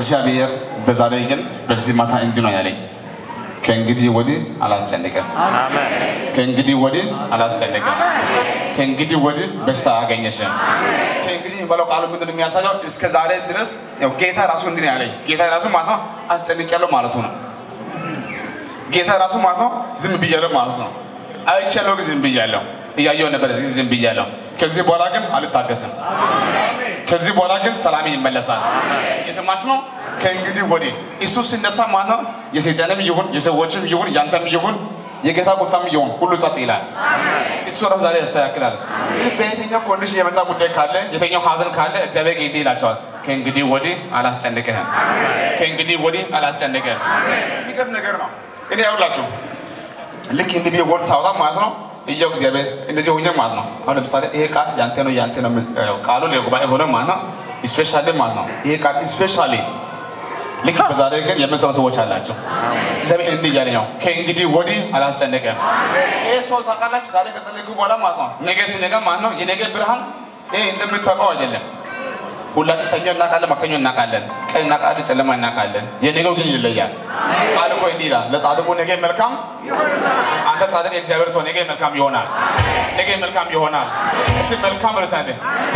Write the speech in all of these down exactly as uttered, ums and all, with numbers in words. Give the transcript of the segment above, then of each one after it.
እግዚአብሔር በዛሬ ግን በዚህ ማታ እንዲህ ነው ያለኝ ከእንግዲህ ወዲህ አላስጨንቅም አሜን ከእንግዲህ ወዲህ አላስጨንቅም ከእንግዲህ ወዲህ በሽታ አገኘሽም ከእንግዲህ ባለው ቃሉ ምንድን ነው የሚያሳየው እስከ ዛሬ ድረስ ያው ጌታ ራሱ እንዲህ ነው ያለኝ ጌታ ራሱ ማለት ነው አስጨንቄያለሁ ማለቱ ነው ጌታ ራሱ ማለት ነው ዝም ብያለሁ ማለት ነው አይቻለሁ ዝም ብያለሁ እያየሁ ነበር ዝም ብያለሁ ከዚህ በኋላ ግን አልታገስም ከዚህ በኋላ ግን ሰላም ይመለሳል የሰማችሁ ነው ከእንግዲህ ወዲህ ኢየሱስ እንደሳ ማለት ነው የሰይጣንም ይሁን የሰዎችም ይሁን ያንተም ይሁን የጌታ ቁጣም ይሁን ሁሉ ጸጥ ይላል እሱ ራሱ ዛሬ ያስተካክላል በየትኛው ኮንዲሽን የመጣ ጉዳይ ካለ የትኛው ሀዘን ካለ እግዚአብሔር ጌታ ይላቸዋል ከእንግዲህ ወዲህ አላስጨንቅህም ከእንግዲህ ወዲህ አላስጨንቅህም ይገርም ነገር ነው እኔ ያውላችሁ ልክ እንዲህ ወርድ ሳውጣ ማለት ነው እያው እግዚአብሔር እንደዚህ ሆኜ ማለት ነው አሁን ለምሳሌ ይሄ ቃል ያንተ ነው ያንተ ነው ቃሉ ለጉባኤ ሆነ ማለት ነው ስፔሻሊ ማለት ነው ይሄ ቃል ስፔሻሊ ልክ በዛሬ ግን የምንሰማ ሰዎች አላችሁ እግዚአብሔር እንዲህ እያለ ነው ከእንግዲህ ወዲህ አላስጨንቅህም ይሄ ሰው ታውቃላችሁ ዛሬ ከጸለይኩ በኋላ ማለት ነው ነገ ሲነጋ ማለት ነው የነገ ብርሃን ይሄ እንደምታውቀው አይደለም ሁላችን ሰኞ እናቃለን ማክሰኞ እናቃለን ቀን እናቃለን ጨለማ እናቃለን የነገው ግን ይለያል አልቆ እንዲህ ይላል ለጻድቁ ነገ መልካም ይሆናል አንተ ጻድቅ የእግዚአብሔር ሰው ነገ መልካም ይሆናል ነገ መልካም ይሆናል እሺ መልካም ረሳንደ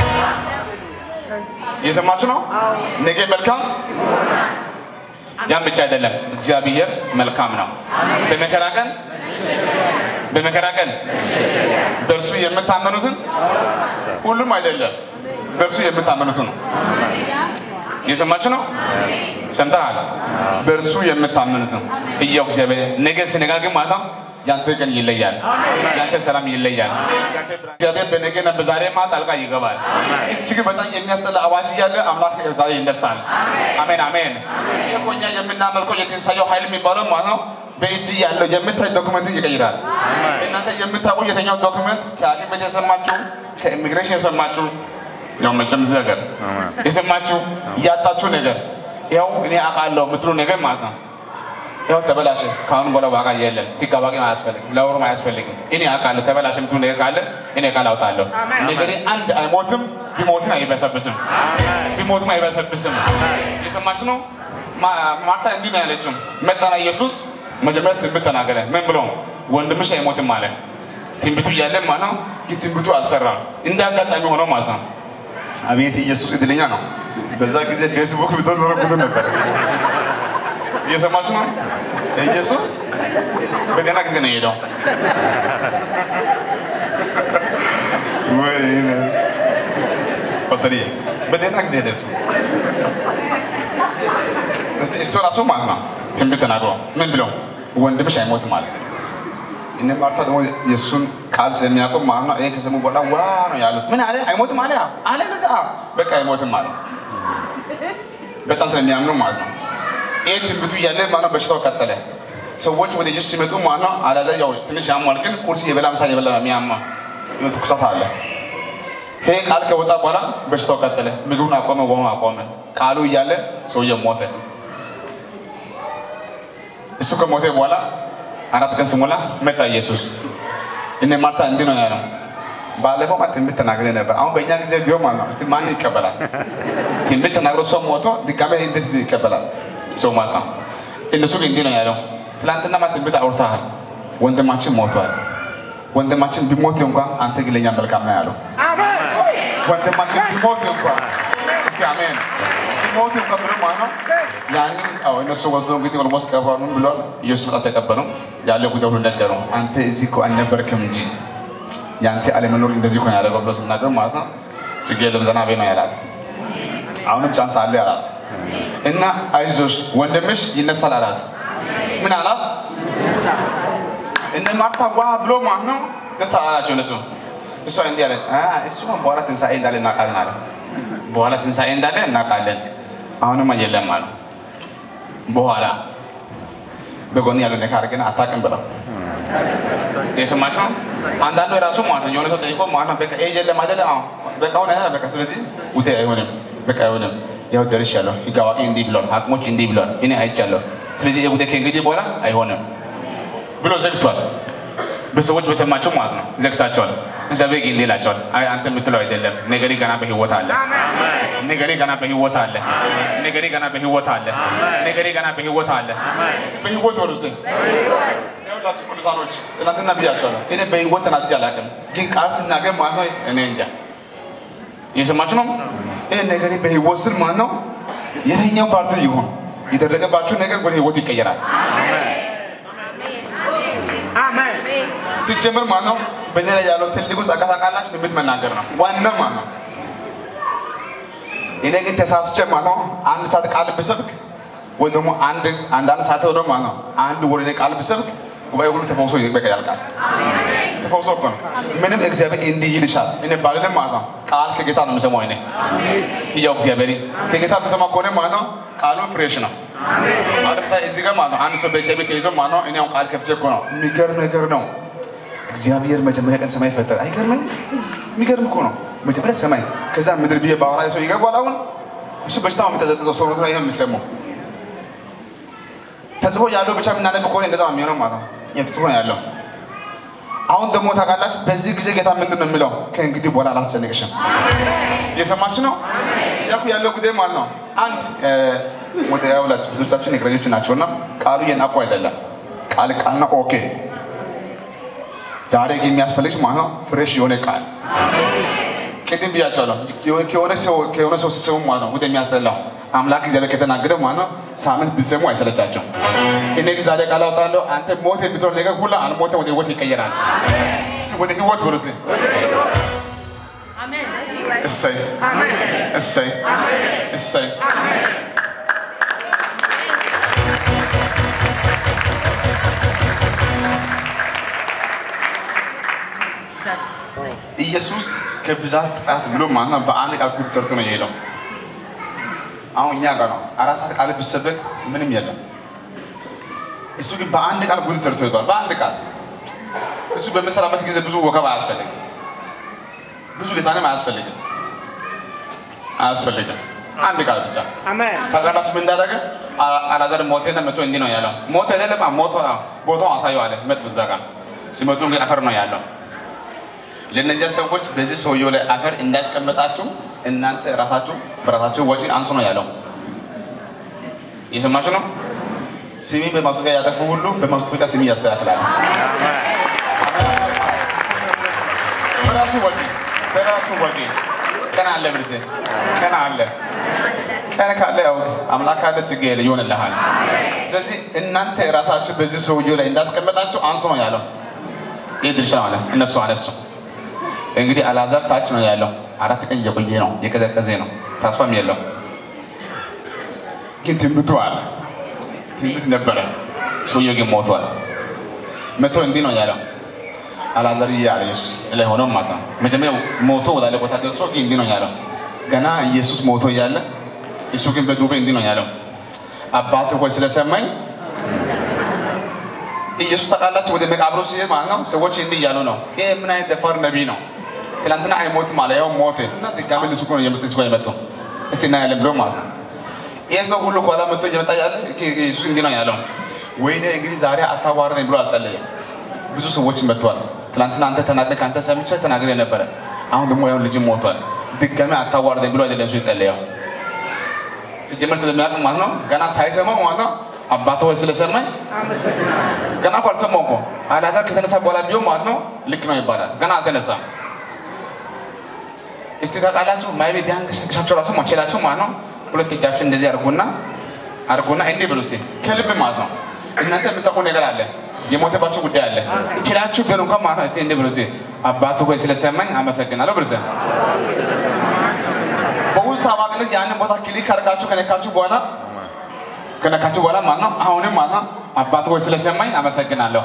የሰማችሁ ነው ነገ መልካም ይሆናል ያን ብቻ አይደለም እግዚአብሔር መልካም ነው በመከራ ቀን በመከራ ቀን በእርሱ የምታመኑትን ሁሉም አይደለም በእርሱ የምታመኑት ነው የሰማችሁ ነው ሰምተሃል በእርሱ የምታመኑት ነው እያው እግዚአብሔር ነገ ሲነጋገር ማለት ነው ያንተ ቀን ይለያል ያንተ ሰላም ይለያል እግዚአብሔር በነገና በዛሬ ማታ አልቃ ይገባል እጅግ በጣም የሚያስጠላ አዋጅ ያለ አምላክ ዛሬ ይነሳል አሜን አሜን የቆኛ የምናመልከው የትንሳኤው ኃይል የሚባለው ማለት ነው በእጅ ያለው የምታይ ዶክመንት ይቀይራል እናንተ የምታውቁ የተኛው ዶክመንት ከአዲም ቤት የሰማችሁ ከኢሚግሬሽን የሰማችሁ ያው መቼም ዘገር የሰማችሁ ያጣችሁ ነገር ያው እኔ አቃለው ምትሉ ነገር ማለት ነው ያው ተበላሸ ካሁን በኋላ ዋጋ የለም ፍቃባቂ አያስፈልግም ለወርም አያስፈልግም እኔ አቃለው ተበላሸ ምትሉ ነገር ካለ እኔ ቃል አውጣለሁ ነገሬ አንድ አይሞትም ቢሞትም አይበሰብስም ቢሞትም አይበሰብስም የሰማችሁ ነው ማርታ እንዲህ ነው ያለችው መጣና ኢየሱስ መጀመሪያ ትንቢት ተናገረ ምን ብሎ ወንድምሽ አይሞትም አለ ትንቢቱ ያለ ማለት ነው ትንቢቱ አልሰራም እንዳጋጣሚ ሆኖ ማለት ነው አቤት ኢየሱስ እድለኛ ነው በዛ ጊዜ ፌስቡክ ብትወርቁት ነበር የሰማችሁ ነው ኢየሱስ በደህና ጊዜ ነው የሄደው ወይ ፓስተር በደህና ጊዜ ደስ እስቲ እሱ ራሱ ማለት ነው ትንቢት ተናግሮ ምን ብሎ ወንድምሽ አይሞትም ማለት እነ ማርታ ደግሞ የሱን ቃል ስለሚያቆም ማለት ነው ይሄ ከሰሙ በኋላ ዋ ነው ያሉት ምን አለ አይሞትም አለ አለ በዛ በቃ አይሞትም ማለት በጣም ስለሚያምኑ ማለት ነው ይሄ ትንቢቱ ያለ ማለት ነው በሽታው ቀጠለ ሰዎች ወደ ኢየሱስ ሲመጡ ማለት ነው አላዛ ያው ትንሽ ያሟል ግን ቁርስ የበላ ምሳ የበላ የሚያማ ይሁን ትኩሳት አለ ይሄ ቃል ከወጣ በኋላ በሽታው ቀጠለ ምግቡን አቆመ ወማ አቆመ ቃሉ ያለ ሰውየው ሞተ እሱ ከሞተ በኋላ አራት ቀን ሲሞላ መጣ ኢየሱስ እነ ማርታ እንዲህ ነው ያለው ባለፈው ማለት ትንቢት ተናግሬ ነበር አሁን በእኛ ጊዜ ቢሆን ማለት ነው እስቲ ማን ይቀበላል ትንቢት ተናግሮ ሰው ሞቶ ድጋሜ እንዴት ይቀበላል ሰው ማታ እነሱ ግን እንዲህ ነው ያለው ትላንትና ማለት ትንቢት አውርተሃል ወንድማችን ሞቷል ወንድማችን ቢሞት እንኳን አንተ ግን ለኛ መልካም ነው ያለው አሜን ወንድማችን ቢሞት እንኳን እስቲ አሜን ቢሞት እንኳን ብሎ ማለት ነው ያን አው እነሱ ወስዶ እንግዲህ ኦልሞስት ቀብራኑ ብሏል ኢየሱስ መጣ ተቀበለው ያለ ጉዳዩ ነገረው አንተ እዚህ እኮ አልነበርክም እንጂ ያንተ አለመኖር እንደዚህ እኮ ያደረገው ብሎ ሲናገር ማለት ነው ችግር ለምዘና በይ ነው ያላት አሁንም ቻንስ አለ ያላት እና አይዞሽ ወንድምሽ ይነሳል አላት ምን አላት እነ ማርታ ዋ ብሎ ማለት ነው ተሳላቸው እነሱ እሱ እንዲህ አለች አ እሱ በኋላ ትንሳኤ እንዳለ እናቃለን አለ በኋላ ትንሳኤ እንዳለ እናቃለን አሁንም አይደለም ማለት በኋላ በጎን ያለው ነገር ግን አታውቅም ብለው የሰማችሁ አንዳንዱ ራሱ ማለት ነው የሆነ ሰው ጠይቆ ማለት ነው በቃ ይሄ የለም አይደለ አዎ በቃ ሆነ በቃ ስለዚህ ውጤ አይሆንም በቃ አይሆንም ያው ደርሻለሁ ይጋዋቂ እንዲህ ብሏል አቅሞች እንዲህ ብሏል እኔ አይቻለሁ ስለዚህ የውጤ ከእንግዲህ በኋላ አይሆንም ብሎ ዘግቷል በሰዎች በሰማቸው ማለት ነው ዘግታቸዋል እግዚአብሔር ግን ይላቸዋል አይ አንተ የምትለው አይደለም ነገሪ ገና በህይወት አለ ነገሬ ገና በህይወት አለ ነገሬ ገና በህይወት አለ ነገሬ ገና በህይወት አለ በህይወት ወርስ በህይወት ያውላችሁ ቅዱሳኖች እናንተና ቢያቻለሁ እኔ በህይወት ተናጥቼ አላውቅም ግን ቃል ሲናገር ማለት ነው እኔ እንጃ የሰማችሁ ነው እኔ ነገሬ በህይወት ስል ማለት ነው የትኛው ፓርቲ ይሁን ይደረገባችሁ ነገር ወደ ህይወት ይቀየራል አሜን ሲጀምር ማለት ነው በእኔ ላይ ያለው ትልቁ ጸጋታቃላችሁ ትንቢት መናገር ነው ዋናው ማለት ነው እኔ ግን ተሳስቼ ማለት ነው አንድ ሰዓት ቃል ብሰብክ ወይ ደግሞ አንድ አንድ አንድ ሰዓት ወደ ማለት ነው አንድ ወደ ቃል ብሰብክ ጉባኤ ሁሉ ተፈውሶ ይበቃል ቃል ተፈውሶ እኮ ነው ምንም እግዚአብሔር እንዲህ ይልሻል እኔ ባልንም ማለት ነው ቃል ከጌታ ነው የምሰማው እኔ ይያው እግዚአብሔር ከጌታ የምሰማው ከሆነ ማለት ነው ቃሉ ፍሬሽ ነው አሜን አለብሳ እዚህ ጋር ማለት ነው አንድ ሰው በጀቤ ተይዞ ማለት ነው እኔ አሁን ቃል ከፍቼ እኮ ነው የሚገርም ነገር ነው እግዚአብሔር መጀመሪያ ቀን ሰማይ ፈጠረ አይገርምም የሚገርም እኮ ነው መጀመሪያ ሰማይ ከዛ ምድር ቢየ ባወራ ሰው ይገባል አሁን እሱ በሽታው የሚተዘዘው ሰው ነው ይሄን የሚሰማው ተጽፎ ያለው ብቻ ምናነብ ከሆነ እንደዛ ነው የሚሆነው ማለት ነው የተጽፎ ያለው አሁን ደግሞ ታውቃላችሁ በዚህ ጊዜ ጌታ ምንድን ነው የሚለው ከእንግዲህ በኋላ አላስጨንቅሽም የሰማችሁ ነው ያኩ ያለው ጉዳይ ማለት ነው አንድ ወደ ያውላችሁ ብዙዎቻችን እግረኞች ናቸውና ቃሉ የናቁ አይደለም ቃል ቃልና ኦኬ ዛሬ ግን የሚያስፈልግሽ ማለት ነው ፍሬሽ የሆነ ቃል ቅድም ብያቸዋለሁ ከሆነ ሰው ከሆነ ሰው ሲሰሙ ማለት ነው ወደ የሚያስጠላው አምላክ እግዚአብሔር ከተናገረ ማለት ነው ሳምንት ቢሰሙ አይሰለቻቸው እኔ ግን ዛሬ ቃል አውጣለሁ አንተ ሞት የምትሆን ነገር ሁሉ አልሞተ ወደ ህይወት ይቀየራል ወደ ህይወት ብሎ ሲል አሜን እሰይ አሜን እሰይ እሰይ ኢየሱስ ከብዛት ጣት ብሎ ማለት ነው በአንድ ቃል ጉድ ሰርቶ ነው የሄደው አሁን እኛ ጋር ነው አራት ሰዓት ቃል ቢሰበክ ምንም የለም እሱ ግን በአንድ ቃል ጉድ ሰርቶ ይቷል በአንድ ቃል እሱ በመሰራበት ጊዜ ብዙ ወከባ አያስፈልግም ብዙ ልሳንም አያስፈልግም አያስፈልግም አንድ ቃል ብቻ አሜን ታላላችሁ ምን እንዳደረገ አላዛር ሞተና መቶ እንዲህ ነው ያለው ሞተ አይደለም ሞቶ ቦታው አሳየው አለ መጥቶ እዛ ጋር ሲመጡ ግን አፈር ነው ያለው ለነዚያ ሰዎች በዚህ ሰውየው ላይ አፈር እንዳስቀመጣችሁ እናንተ ራሳችሁ በራሳችሁ ወጪ አንሱ ነው ያለው የሰማችሁ ነው ስሚ በማስጠንቀቂያ ያጠፉ ሁሉ በማስጠንቀቂያ ስሚ ያስተካክላል በራሱ ወጪ በራሱ ወጪ ከና አለ ብርዜ ከና አለ ከና ካለ ያው አምላክ አለ ችግር ይሆንልሃል ስለዚህ እናንተ ራሳችሁ በዚህ ሰውየው ላይ እንዳስቀመጣችሁ አንሱ ነው ያለው ይድርሻ ማለት እነሱ አነሱ እንግዲህ አላዛር ታች ነው ያለው አራት ቀን የቆየ ነው የቀዘቀዘ ነው ተስፋም የለው ግን ትንቢቱ አለ ትንቢት ነበረ ሰውየው ግን ሞቷል መቶ እንዲህ ነው ያለው አላዛር ያለ ኢየሱስ ላይ ሆኖ ማታ መጀመሪያ ሞቶ ወዳለ ቦታ ደርሶ ግን እንዲህ ነው ያለው ገና ኢየሱስ ሞቶ ያለ እሱ ግን በዱቤ እንዲህ ነው ያለው አባት ሆይ ስለሰማኝ ኢየሱስ ተቃላችሁ ወደ መቃብሩ ሲሄድ ማለት ነው ሰዎች እንዲህ ያሉ ነው ይሄ ምን አይነት ደፋር ነብይ ነው ትላንትና አይሞት ማለት ያው ሞተ እና ድጋሚ ልሱ ነው የመጣው ሰው የመጣው እስቲ እና ያለ ብሎ ማለት ነው የሰው ሁሉ ቆላ መጥቶ እየመጣ ያለ ኢየሱስ እንዲህ ነው ያለው ወይኔ እንግዲህ ዛሬ አታዋርደኝ ብሎ አልጸለየም ብዙ ሰዎች መጥተዋል ትላንትና አንተ ተናገረ አንተ ሰምቼ ተናገረ ነበር አሁን ደግሞ ያው ልጅ ሞቷል ድጋሚ አታዋርደኝ ብሎ አይደለም ሰው የጸለየው ሲጀመር ስለሚያውቅ ማለት ነው ገና ሳይሰማው ማለት ነው አባቱ ወይ ስለሰማኝ አመሰግናለሁ ገና እኮ አልሰማው እኮ አላዛር ከተነሳ በኋላ ቢሆን ማለት ነው ልክ ነው ይባላል ገና አልተነሳም እስቲ ታውቃላችሁ ማይቤ ቢያንቀሻቅሻቸው ራሱ ማችላችሁ ማለት ነው ሁለት እጃችሁ እንደዚህ አድርጉና አድርጉና እንዲህ ብሉ እስቲ ከልብ ማለት ነው እናንተ የምታውቁ ነገር አለ የሞተባችሁ ጉዳይ አለ ይችላችሁ ግን እንኳን ማለት ነው እስቲ እንዲህ ብሉ እስቲ አባቱ ወይ ስለሰማኝ አመሰግናለሁ ብሉ እስቲ በውስጥ አባቅነት ያንን ቦታ ክሊክ አድርጋችሁ ከነካችሁ በኋላ ከነካችሁ በኋላ ማለት ነው አሁንም ማለት ነው አባቱ ወይ ስለሰማኝ አመሰግናለሁ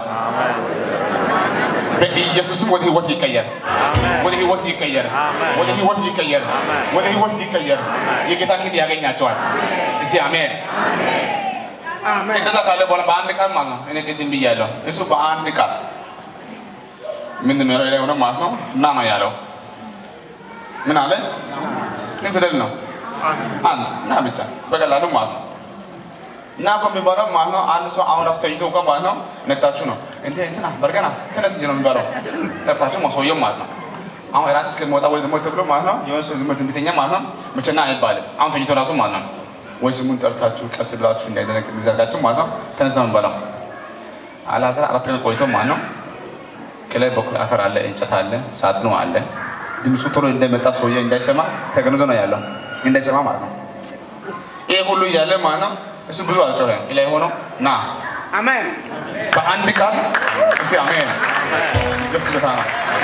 በኢየሱስም ወደ ህይወት ይቀየር ወደ ህይወት ይቀየር ወደ ህይወት ይቀየር ወደ ህይወት ይቀየር የጌታ ኪድ ያገኛቸዋል እስቲ አሜን አሜን እንደዛ ካለ በኋላ በአንድ ቃል ማለት ነው እኔ ቅድም ብያለሁ እሱ በአንድ ቃል ምን ነው ላይ ሆነ ማለት ነው እና ነው ያለው ምን አለ ስንት ፊደል ነው አንድ እና ብቻ በቀላሉ ማለት ነው እና በሚባለው ማለት ነው አንድ ሰው አሁን ራሱ ተይቶ እንኳን ማለት ነው ነክታችሁ ነው እንዴ እንትና በርገና ተነስ ነው የሚባለው ተርታችሁ ማስወየው ማለት ነው አሁን ራስ ከመውጣ ወይ ደግሞ ተብሎ ማለት ነው የሆነ ሰው ዝም ትንቢተኛ ማለት ነው መቼና አይባልም አሁን ተኝቶ ራሱ ማለት ነው ወይ ስሙን ጠርታችሁ ቀስ ብላችሁ እንዳይደነቅ እንዘጋችሁ ማለት ነው ተነሳን ባላው አላዛ አራት ቀን ቆይቶ ማለት ነው ከላይ በኩል አፈር አለ እንጨት አለ ሳጥኑ አለ ድምፁ ቶሎ እንደመጣ ሰውዬ እንዳይሰማ ተገንዞ ነው ያለው እንዳይሰማ ማለት ነው ይሄ ሁሉ ያለ ማለት ነው እሱ ብዙ አልጮኸም ላይ ሆኖ ና አሜን በአንድ ቃል እስቲ አሜን ደስ ይላል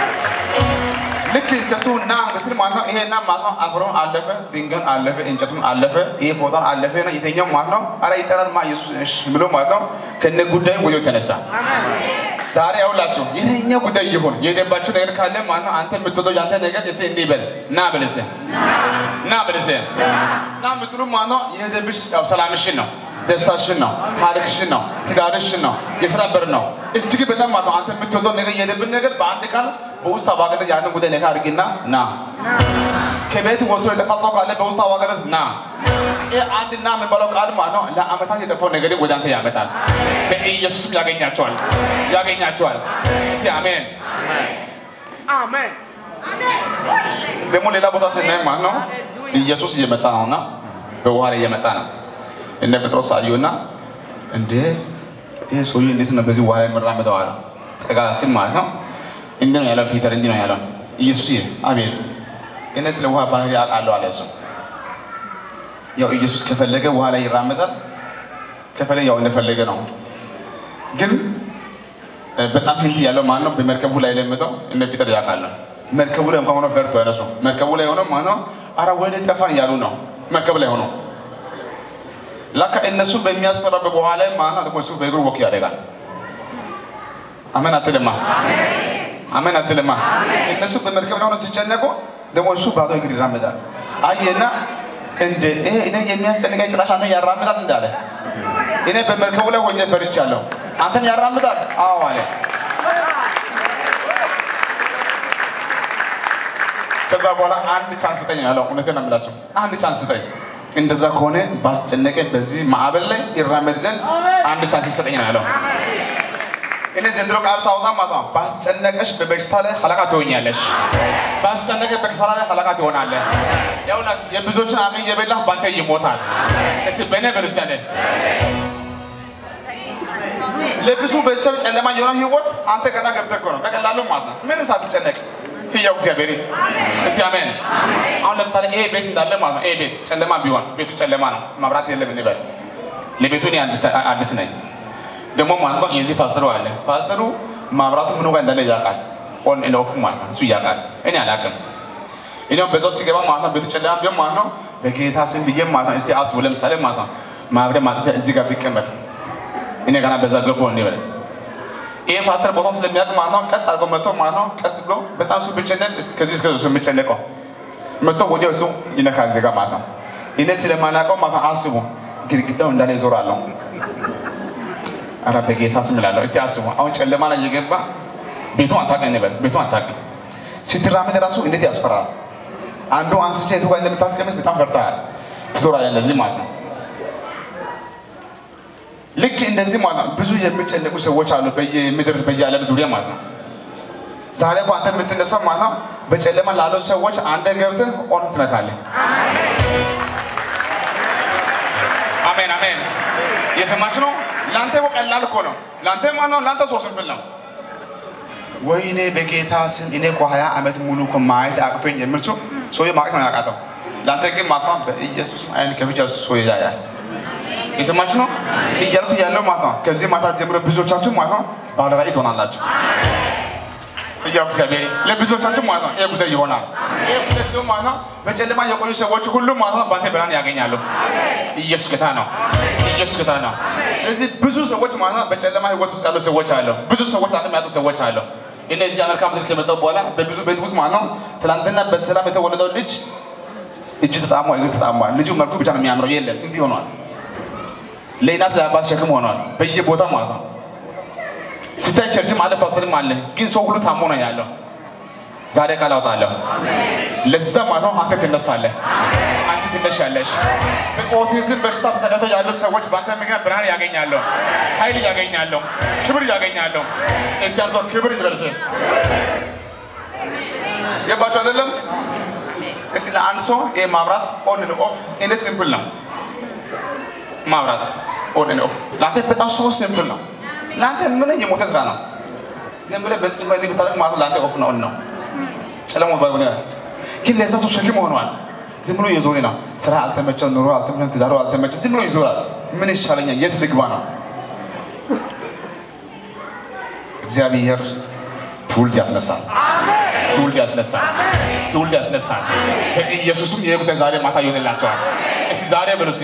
ልክ ከሱና በስል ማለት ነው ይሄና ማለት ነው አፈሩን አለፈ ድንጋዩን አለፈ እንጨቱን አለፈ ይሄ ቦታን አለፈ ነው የተኛው ማለት ነው አረ ይጠራል ማ ኢየሱስ ብሎ ማለት ነው ከነ ጉዳዩ ወዲያው ተነሳ ዛሬ አውላችሁ የትኛው ጉዳይ ይሁን የገባችሁ ነገር ካለ ማለት ነው አንተ የምትወደው ያንተ ነገር እስቲ እንዲበል ና በልስ ና በልስ ና ምትሉ ማለት ነው የደብሽ ያው ሰላምሽን ነው ደስታሽን ነው ታሪክሽን ነው ትዳርሽን ነው የሥራ በር ነው እጅግ በጣም ማለት ነው አንተ የምትወደው ነገር የደብን ነገር በአንድ ቃል በውስጥ አዋገነት ያንን ጉዳይ ነካ አድርግና ና ከቤት ወጥቶ የተፋጸው ካለ በውስጥ አዋገነት ና ይሄ አንድና የሚባለው ቃል ማለት ነው ለአመታት የጠፋው ነገር ወደ አንተ ያመጣል በኢየሱስም ያገኛቸዋል ያገኛቸዋል እስቲ አሜን አሜን ደግሞ ሌላ ቦታ ስናይ ማለት ነው ኢየሱስ እየመጣ ነውና በውሃ ላይ እየመጣ ነው እነ ጴጥሮስ አዩና እንዴ ይሄ ሰውዬ እንዴት ነው በዚህ ውሃ ላይ መራመደው አለ ጠጋ ሲል ማለት ነው እንዴ ነው ያለው ፒተር እንዴ ነው ያለው ኢየሱስ አሜን እኔ ስለ ውሃ ባህሪ አውቃለሁ አለ እሱ ያው ኢየሱስ ከፈለገ ውሃ ላይ ይራመዳል ከፈለገ ያው እንደፈለገ ነው ግን በጣም ህንዲ ያለው ማን ነው በመርከቡ ላይ ለመደው እነ ፒተር ያውቃል መርከቡ ላይ እንኳን ሆኖ ፈርቶ ያነሱ መርከቡ ላይ ሆኖ ማን ነው አራ ወደ ጠፋን ያሉ ነው መርከቡ ላይ ሆኖ ለካ እነሱ በሚያስፈራው በውሃ ላይ ማን ነው ደግሞ እሱ በእግሩ ወክ ያደርጋል አሜን አትልማ አሜን አትልማ እነሱ በመርከብ ላይ ሆኖ ሲጨነቁ ደግሞ እሱ ባዶ እግር ይራመዳል አየና እንደ እኔ እኔ የሚያስጨንቀኝ ጭራሽ አንተ ያራምዳል እንዳለ እኔ በመርከቡ ላይ ሆኜ ፈርቻለሁ አንተን ያራምዳል አዎ አለ ከዛ በኋላ አንድ ቻንስ ጠኝ ያለው እውነቴን ነው የምላችሁ አንድ ቻንስ ጠኝ እንደዛ ከሆነ ባስጨነቀ በዚህ ማዕበል ላይ ይራመድ ዘንድ አንድ ቻንስ ይሰጠኝ ያለው እኔ ዘንድሮ ቃል ሳውጣ ማታ ባስጨነቀሽ በበሽታ ላይ ሐላቃ ትሆኛለሽ ባስጨነቀ በከሰራ ላይ ሐላቃ ትሆናለህ ያውና የብዙዎችን አሜን የበላህ ባንተ ይሞታል እሺ በነገር ውስጥ አለ ለብዙ ቤተሰብ ጨለማ የሆነ ህይወት አንተ ገና ገብተህ ነው በቀላሉ ማለት ነው ምንም ሳትጨነቅ ይያው እግዚአብሔር እስቲ አሜን አሁን ለምሳሌ ይሄ ቤት እንዳለ ማለት ነው ይሄ ቤት ጨለማ ቢሆን ቤቱ ጨለማ ነው ማብራት የለም እንበል ለቤቱ እኔ አዲስ ነኝ ደግሞ ማለት ነው የዚህ ፓስተሩ አለ ፓስተሩ ማብራቱ ምን ጋር እንዳለ ያውቃል ኦን ኤንድ ኦፍ ማለት ነው እሱ ያውቃል እኔ አላውቅም እኔው በዛው ሲገባ ማለት ነው ቤቱ ጨለማ ቢሆን ማለት ነው በጌታ ስም ብዬ ማለት ነው እስቲ አስቡ ለምሳሌ ማለት ነው ማብራት ማለት እዚህ ጋር ቢቀመጥ እኔ ገና በዛ ገቦ እንበል ይሄ ፓስተር ቦታው ስለሚያውቅ ማለት ነው ቀጥ አድርጎ መጥቶ ማለት ነው ቀስ ብሎ በጣም ሱ ብቻነን ከዚህ እስከ ሱ የሚጨነቀው መጥቶ ወዲያው እሱ ይነካ እዚህ ጋር ማለት ነው እኔ ስለማናውቀው ማለት ነው አስቡ ግድግዳው እንዳለ ይዞራል አራ በጌታ ስም እላለሁ እስቲ አስቡ አሁን ጨለማ ላይ እየገባ ቤቱን አታውቅም ነበር ቤቱን አታውቅም ስትራመድ ራሱ እንዴት ያስፈራል አንዱ አንስቼ እቱ ጋር እንደምታስቀምጥ በጣም ፈርታል ትዞራለህ እንደዚህ ማለት ነው ልክ እንደዚህ ማለት ነው ብዙ የሚጨነቁ ሰዎች አሉ በየምድር በየዓለም ዙሪያ ማለት ነው ዛሬ እንኳን አንተ የምትነሳው ማለት ነው በጨለማ ላለው ሰዎች አንተ ገብተህ ኦን ትነካለህ አሜን አሜን የሰማችሁ ነው ላንተ ወቀላል እኮ ነው ላንተ ማለት ነው ላንተ ሶስት ብለ ነው ወይኔ በጌታ ስም እኔ እኮ ሃያ አመት ሙሉ እኮ ማየት አቅቶኝ የምልሱ ሰውዬ ማየት ነው ያቃተው ላንተ ግን ማለት ነው በኢየሱስ አይን ከብቻ ሰውዬ ያያል የሰማችሁ ነው እያልኩ ያለው ማለት ነው ከዚህ ማታ ጀምሮ ብዙዎቻችሁ ማለት ነው ባለራዕይ ትሆናላችሁ ያው እግዚአብሔር ለብዙዎቻችሁ ማለት ነው ይሄ ጉዳይ ይሆናል ይሄ ጉዳይ ሲሆን ማለት ነው በጨለማ የቆዩ ሰዎች ሁሉ ማለት ነው ባንተ ብርሃን ያገኛሉ ኢየሱስ ጌታ ነው ኢየሱስ ጌታ ነው ስለዚህ ብዙ ሰዎች ማለት ነው በጨለማ ህይወት ውስጥ ያሉ ሰዎች አሉ ብዙ ሰዎች አንተ የሚያጡ ሰዎች አሉ እነዚህ አሜሪካ ምድር ከመጣው በኋላ በብዙ ቤት ውስጥ ማለት ነው ትላንትና በሰላም የተወለደው ልጅ እጅ ተጣሟ እግር ተጣሟ ልጁ መልኩ ብቻ ነው የሚያምረው የለም እንዲህ ሆኗል ለእናት ለአባት ሸክም ሆኗል በየቦታው ማለት ነው ሲታይ ቸርችም አለ ፓስተርም አለ ግን ሰው ሁሉ ታሞ ነው ያለው ዛሬ ቃል አውጣለሁ ለዛ ማለት ነው አንተ ትነሳለህ አንቺ ትነሻለሽ በኦቲዝም በሽታ ተሰቃይተው ያሉ ሰዎች ባንተ ምክንያት ብርሃን ያገኛሉ ኃይል ያገኛሉ ክብር ያገኛሉ እዚያው ክብር ይደርስ የባቸው አይደለም እስቲ አንሶ ይሄ ማብራት ኦን ኤንድ ኦፍ ኢን ሲምፕል ነው ማብራት ኦን ኤንድ ኦፍ ላንተ በጣም ሶ ሲምፕል ነው ላንተ ምን የሞተ ስራ ነው ዝም ብለህ በዚህ ማለት ብታደርግ ማለት ላንተ ኦፍ ነው ነው ጨለማ ባይሆን ግን ለሰው ሸክም ሆኗል ዝም ብሎ ይዞሪ ነው ስራ አልተመቸም ኑሮ አልተመቸም ትዳሩ አልተመቸም ዝም ብሎ ይዞራል ምን ይሻለኛል የት ልግባ ነው እግዚአብሔር ትውልድ ያስነሳል አሜን ትውልድ ያስነሳል ትውልድ ያስነሳል ኢየሱስም የጉዳይ ዛሬ ማታ ይሆንላቸዋል እስቲ ዛሬ በሉሲ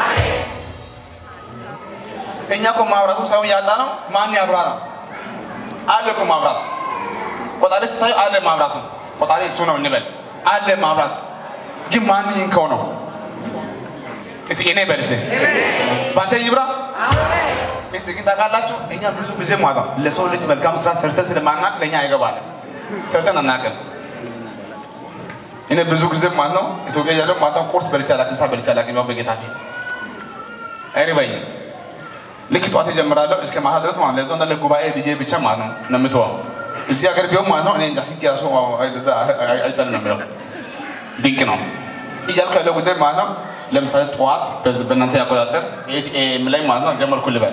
እኛ እኮ ማብራቱ ሳይሆን ያጣ ነው ማን ያብራ ነው አለ እኮ ማብራት ቆጣሪ ስታይ አለ ማብራቱ ቆጣሪ እሱ ነው እንበል አለ ማብራት ግን ማን ይንከው ነው እስቲ እኔ በልሴ ባንተ ይብራ አሜን እንግዲህ ታውቃላችሁ እኛ ብዙ ጊዜ ማታ ለሰው ልጅ መልካም ስራ ሰርተን ስለማናቅ ለኛ አይገባል ሰርተን አናቀም እኔ ብዙ ጊዜ ማለት ነው ኢትዮጵያ ያለው ማታ ቁርስ በልቻ አላቅም ሳ በልቻ አላቅም ያው በጌታ ፊት አይሪባይ ልክ ጧት ይጀምራለሁ እስከ ማታ ድረስ ማለት ለሰው እንደ ጉባኤ ብዬ ብቻ ማለት ነው ነምተው እዚህ ሀገር ቢሆን ማለት ነው እኔ እንጃ ህግ ያሱ አይደዛ አይቻልም ነው ድንቅ ነው እያልኩ ያለው ጉዳይ ማለት ነው ለምሳሌ ጧት በእናንተ ያቆጣጠር ኤት ኤም ላይ ማለት ነው ጀመርኩ ልበል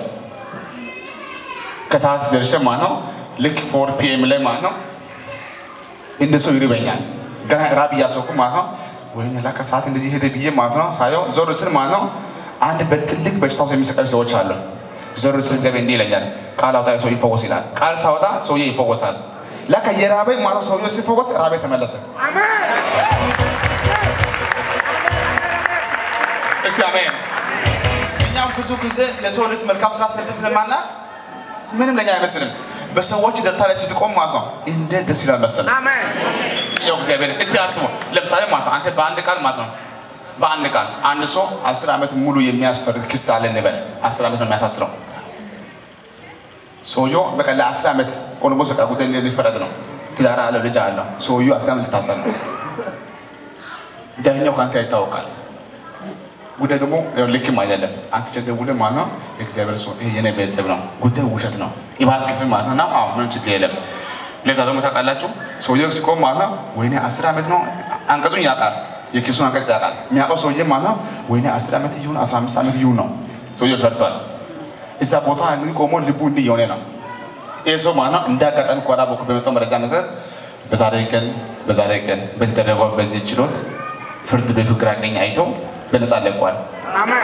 ከሰዓት ደርሼ ማለት ነው ልክ ፎር ፒ ኤም ላይ ማለት ነው እንደሱ ይርበኛል ገና ራብ ያሰኩ ማለት ነው ወይኔ ለካ ሰዓት እንደዚህ ሄደ ብዬ ማለት ነው ሳየው ዞር ስል ማለት ነው አንድ በትልቅ በሽታው የሚሰቃዩ ሰዎች አሉ ዞር ስል ዘበ እንዲህ ይለኛል ቃል አውጣ ሰው ይፈወስ ይላል ቃል ሳወጣ ሰው ይፈወሳል ለካ የራበኝ ማለት ሰው ሲፈወስ ራቤ ተመለሰ አሜን እስቲ አሜን እኛም ብዙ ጊዜ ለሰው ልጅ መልካም ስራ ስለማና ምንም ለኛ አይመስልም በሰዎች ደስታ ላይ ስትቆም ማለት ነው እንደ ደስ ይላል መሰለኝ አሜን ያው እግዚአብሔር እስቲ አስቡ ለምሳሌ ማለት አንተ በአንድ ቃል ማለት ነው በአንድ ቃል አንድ ሰው አስር አመት ሙሉ የሚያስፈርድ ክስ አለ እንበል አስር አመት ነው የሚያሳስረው ሰውየው በቃ ለአስር አመት ኦልሞስት በቃ ጉዳይ ሊፈረድ ነው ትዳር አለ ልጅ አለ ሰውየው አስር አመት ታሰረ ዳኛው ካንተ ይታወቃል ጉዳይ ደግሞ ልክም አይደለም አንተ ተደውለህ ማለት ነው እግዚአብሔር ሰው ይሄ የኔ ቤተሰብ ነው ጉዳይ ውሸት ነው ይባርክስ ማለት ነው አዎ ምን ችግር የለም ለዛ ደግሞ ታውቃላችሁ ሰውየው ሲቆም ማለት ነው ወይኔ አስር አመት ነው አንቀጹን ያውቃል የኪሱን አንቀጽ ያውቃል የሚያውቀው ሰውዬ ማለት ነው ወይኔ አስር አመት ይሁን አስራ አምስት አመት ይሁን ነው ሰውየው ፈርቷል እዛ ቦታ እንግዲህ ቆሞ ልቡ እንዲህ የሆነ ነው ይሄ ሰው ማለት ነው እንዳጋጣሚ ቆራ በኩል በመጣው መረጃ መሰረት በዛሬ ቀን በዛሬ ቀን በተደረገው በዚህ ችሎት ፍርድ ቤቱ ግራቀኝ አይቶ በነፃ ለቋል አሜን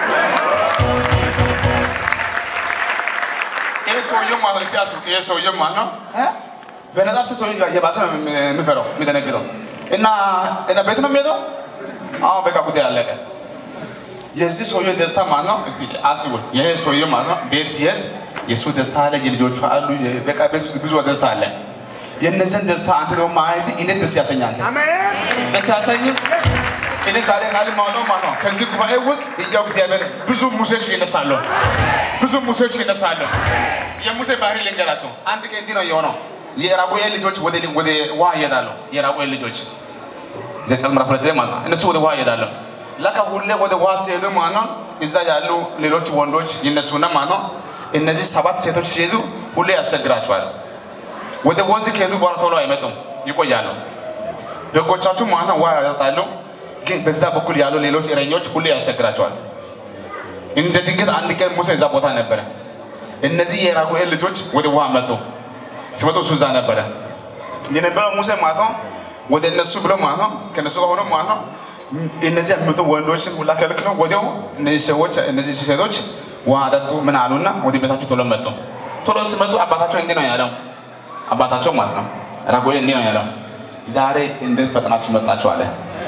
ይሄ ሰውየው ማለት ነው ሲያስ ይሄ ሰውየው ማለት ነው እ በነፃ ሰውየው የባሰ ምፈረው ምደነግረው እና እና ቤት ነው የሚሄደው አዎ በቃ ጉዳይ አለቀ የዚህ ሰውየው ደስታ ማለት ነው እስቲ አስቡ ይሄ ሰውየው ማለት ነው ቤት ሲሄድ የሱ ደስታ አለ የልጆቹ አሉ በቃ ቤት ውስጥ ብዙ ደስታ አለ የነዘን ደስታ አንተ ደግሞ ማየት እንዴት ደስ ያሰኛል አሜን ደስ ያሰኝ እኔ ዛሬ ቃል ማውጣው ማለት ነው ከዚህ ጉባኤ ውስጥ እያው እግዚአብሔር ብዙ ሙሴዎች ይነሳሉ ብዙ ሙሴዎች ይነሳሉ የሙሴ ባህሪ ልንገራቸው አንድ ቀን እንዲህ ነው የሆነው የራጉኤል ልጆች ወደ ወደ ውሃ ይሄዳሉ የራጉኤል ልጆች ዘጸአት ምዕራፍ ሁለት ላይ ማለት ነው እነሱ ወደ ውሃ ይሄዳሉ ለካ ሁሌ ወደ ውሃ ሲሄዱ ማለት ነው እዛ ያሉ ሌሎች ወንዶች ይነሱና ማለት ነው እነዚህ ሰባት ሴቶች ሲሄዱ ሁሌ ያስቸግራቸዋል ወደ ወንዝ ከሄዱ በኋላ ቶሎ አይመጡም ይቆያሉ በጎቻቸው ማለት ነው ውሃ ያጠጣሉ ግን በዛ በኩል ያሉ ሌሎች እረኞች ሁሌ ያስቸግራቸዋል እንደ ድንገት አንድ ቀን ሙሴ እዛ ቦታ ነበረ እነዚህ የራጉኤል ልጆች ወደ ውሃ መጡ ሲመጡ ሱዛ ነበረ የነበረው ሙሴ ማለት ነው ወደ እነሱ ብሎ ማለት ነው ከነሱ ጋር ሆኖ ማለት ነው እነዚህ የሚመጡ ወንዶችን ሁላ ከልክለው ወዲያው እነዚህ ሰዎች እነዚህ ሴቶች ውሃ አጠጡ ምን አሉና ወደ ቤታቸው ቶሎ መጡ ቶሎ ሲመጡ አባታቸው እንዲህ ነው ያለው አባታቸው ማለት ነው ራጉኤል እንዲህ ነው ያለው ዛሬ እንዴት ፈጥናችሁ መጣችሁ አለ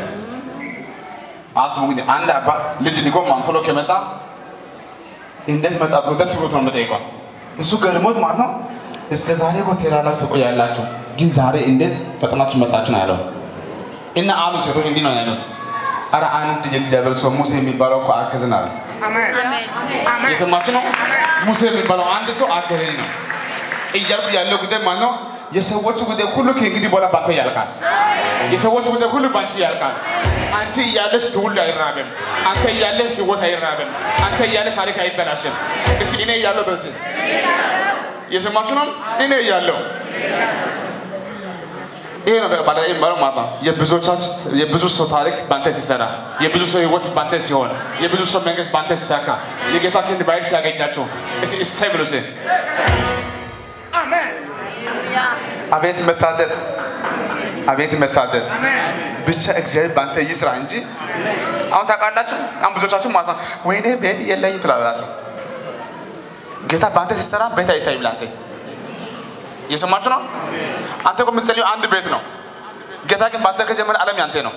አስቡ እንግዲህ አንድ አባት ልጅ ሊጎም ማንቶሎ ከመጣ እንዴት መጣ ብሎ ደስ ብሎት ነው የምጠይቀው እሱ ገርሞት ማለት ነው እስከ ዛሬ እኮ ትሄዳላችሁ ትቆያላችሁ ግን ዛሬ እንዴት ፈጥናችሁ መጣችሁ ነው ያለው እና አሉ ሴቶች እንዲህ ነው ያለው ኧረ አንድ የእግዚአብሔር ሰው ሙሴ የሚባለው እኮ አገዘናል አሜን አሜን የሰማችሁ ነው ሙሴ የሚባለው አንድ ሰው አገዘኝ ነው እያልኩ ያለው ጉዳይ ማለት ነው የሰዎች ጉዳይ ሁሉ ከእንግዲህ በኋላ ባንተ ያልቃል የሰዎች ጉዳይ ሁሉ ባንቺ ያልቃል አንቺ እያለሽ ትውልድ አይራብም አንተ እያለህ ህይወት አይራብም አንተ እያለህ ታሪክ አይበላሽም እስቲ እኔ እያለሁ በዚህ የሰማችሁ ነው እኔ እያለሁ ይሄ ነው ባዳ ይማሩ ማታ የብዙዎቻችሁ የብዙ ሰው ታሪክ ባንተ ሲሰራ የብዙ ሰው ህይወት ባንተ ሲሆን የብዙ ሰው መንገድ ባንተ ሲሳካ የጌታ ክንድ ባይል ሲያገኛቸው እሺ እሰይ ብሎ ሲል አሜን አቤት መታደል አቤት መታደል ብቻ እግዚአብሔር ባንተ ይስራ እንጂ አሁን ታውቃላችሁ አሁን ብዙዎቻችሁ ማታ ወይኔ ቤት የለኝም ትላላችሁ ጌታ ባንተ ሲሰራ ቤት አይታይ ብላንተ የሰማችሁ ነው አንተ እኮ የምትጸልየው አንድ ቤት ነው ጌታ ግን ባንተ ከጀመረ ዓለም ያንተ ነው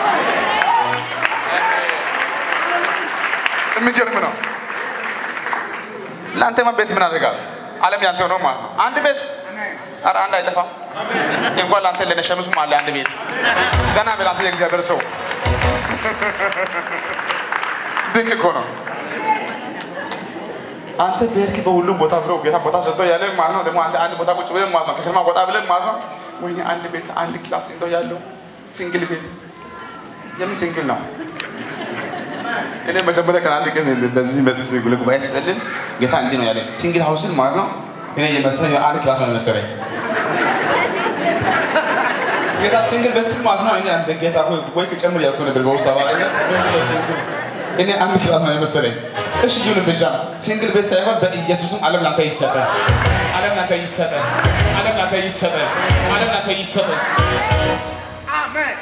የሚገርም ነው ላንተማ ቤት ምን አደረጋል ዓለም ያንተ ነው ማለት ነው አንድ ቤት አረ አንድ አይጠፋም እንኳን ላንተ ለነሸምሱም አለ አንድ ቤት ዘና ብላችሁ የእግዚአብሔር ሰው ድንቅ እኮ ነው አንተ ቤርክ በሁሉም ቦታ ብሎ ጌታ ቦታ ሰጥቶ ያለ ማለት ነው ደግሞ አንተ አንድ ቦታ ቁጭ ብለን ማለት ነው ከከተማ ወጣ ብለን ማለት ነው ወይኔ አንድ ቤት አንድ ክላስ እንደው ያለው ሲንግል ቤት የምን ሲንግል ነው እኔ መጀመሪያ ከአንድ ቀን በዚህ በዚህ ጉልጉ ባይሰልን ጌታ እንዲህ ነው ያለ ሲንግል ሃውስን ማለት ነው እኔ የመሰለኝ አንድ ክላስ ነው መሰለኝ ጌታ ሲንግል በስም ማለት ነው እኔ አንድ ጌታ ወይ ከጨምር ያልኩ ነበር በውስጥ አባለ እኔ አንድ ክላስ ነው መሰለኝ እሺ ይሁን ብቻ ሲንግል ቤት ሳይሆን በኢየሱስም ዓለም ላንተ ይሰጣል ዓለም ላንተ ይሰጣል ዓለም ላንተ ይሰጣል ዓለም ላንተ ይሰጣል አሜን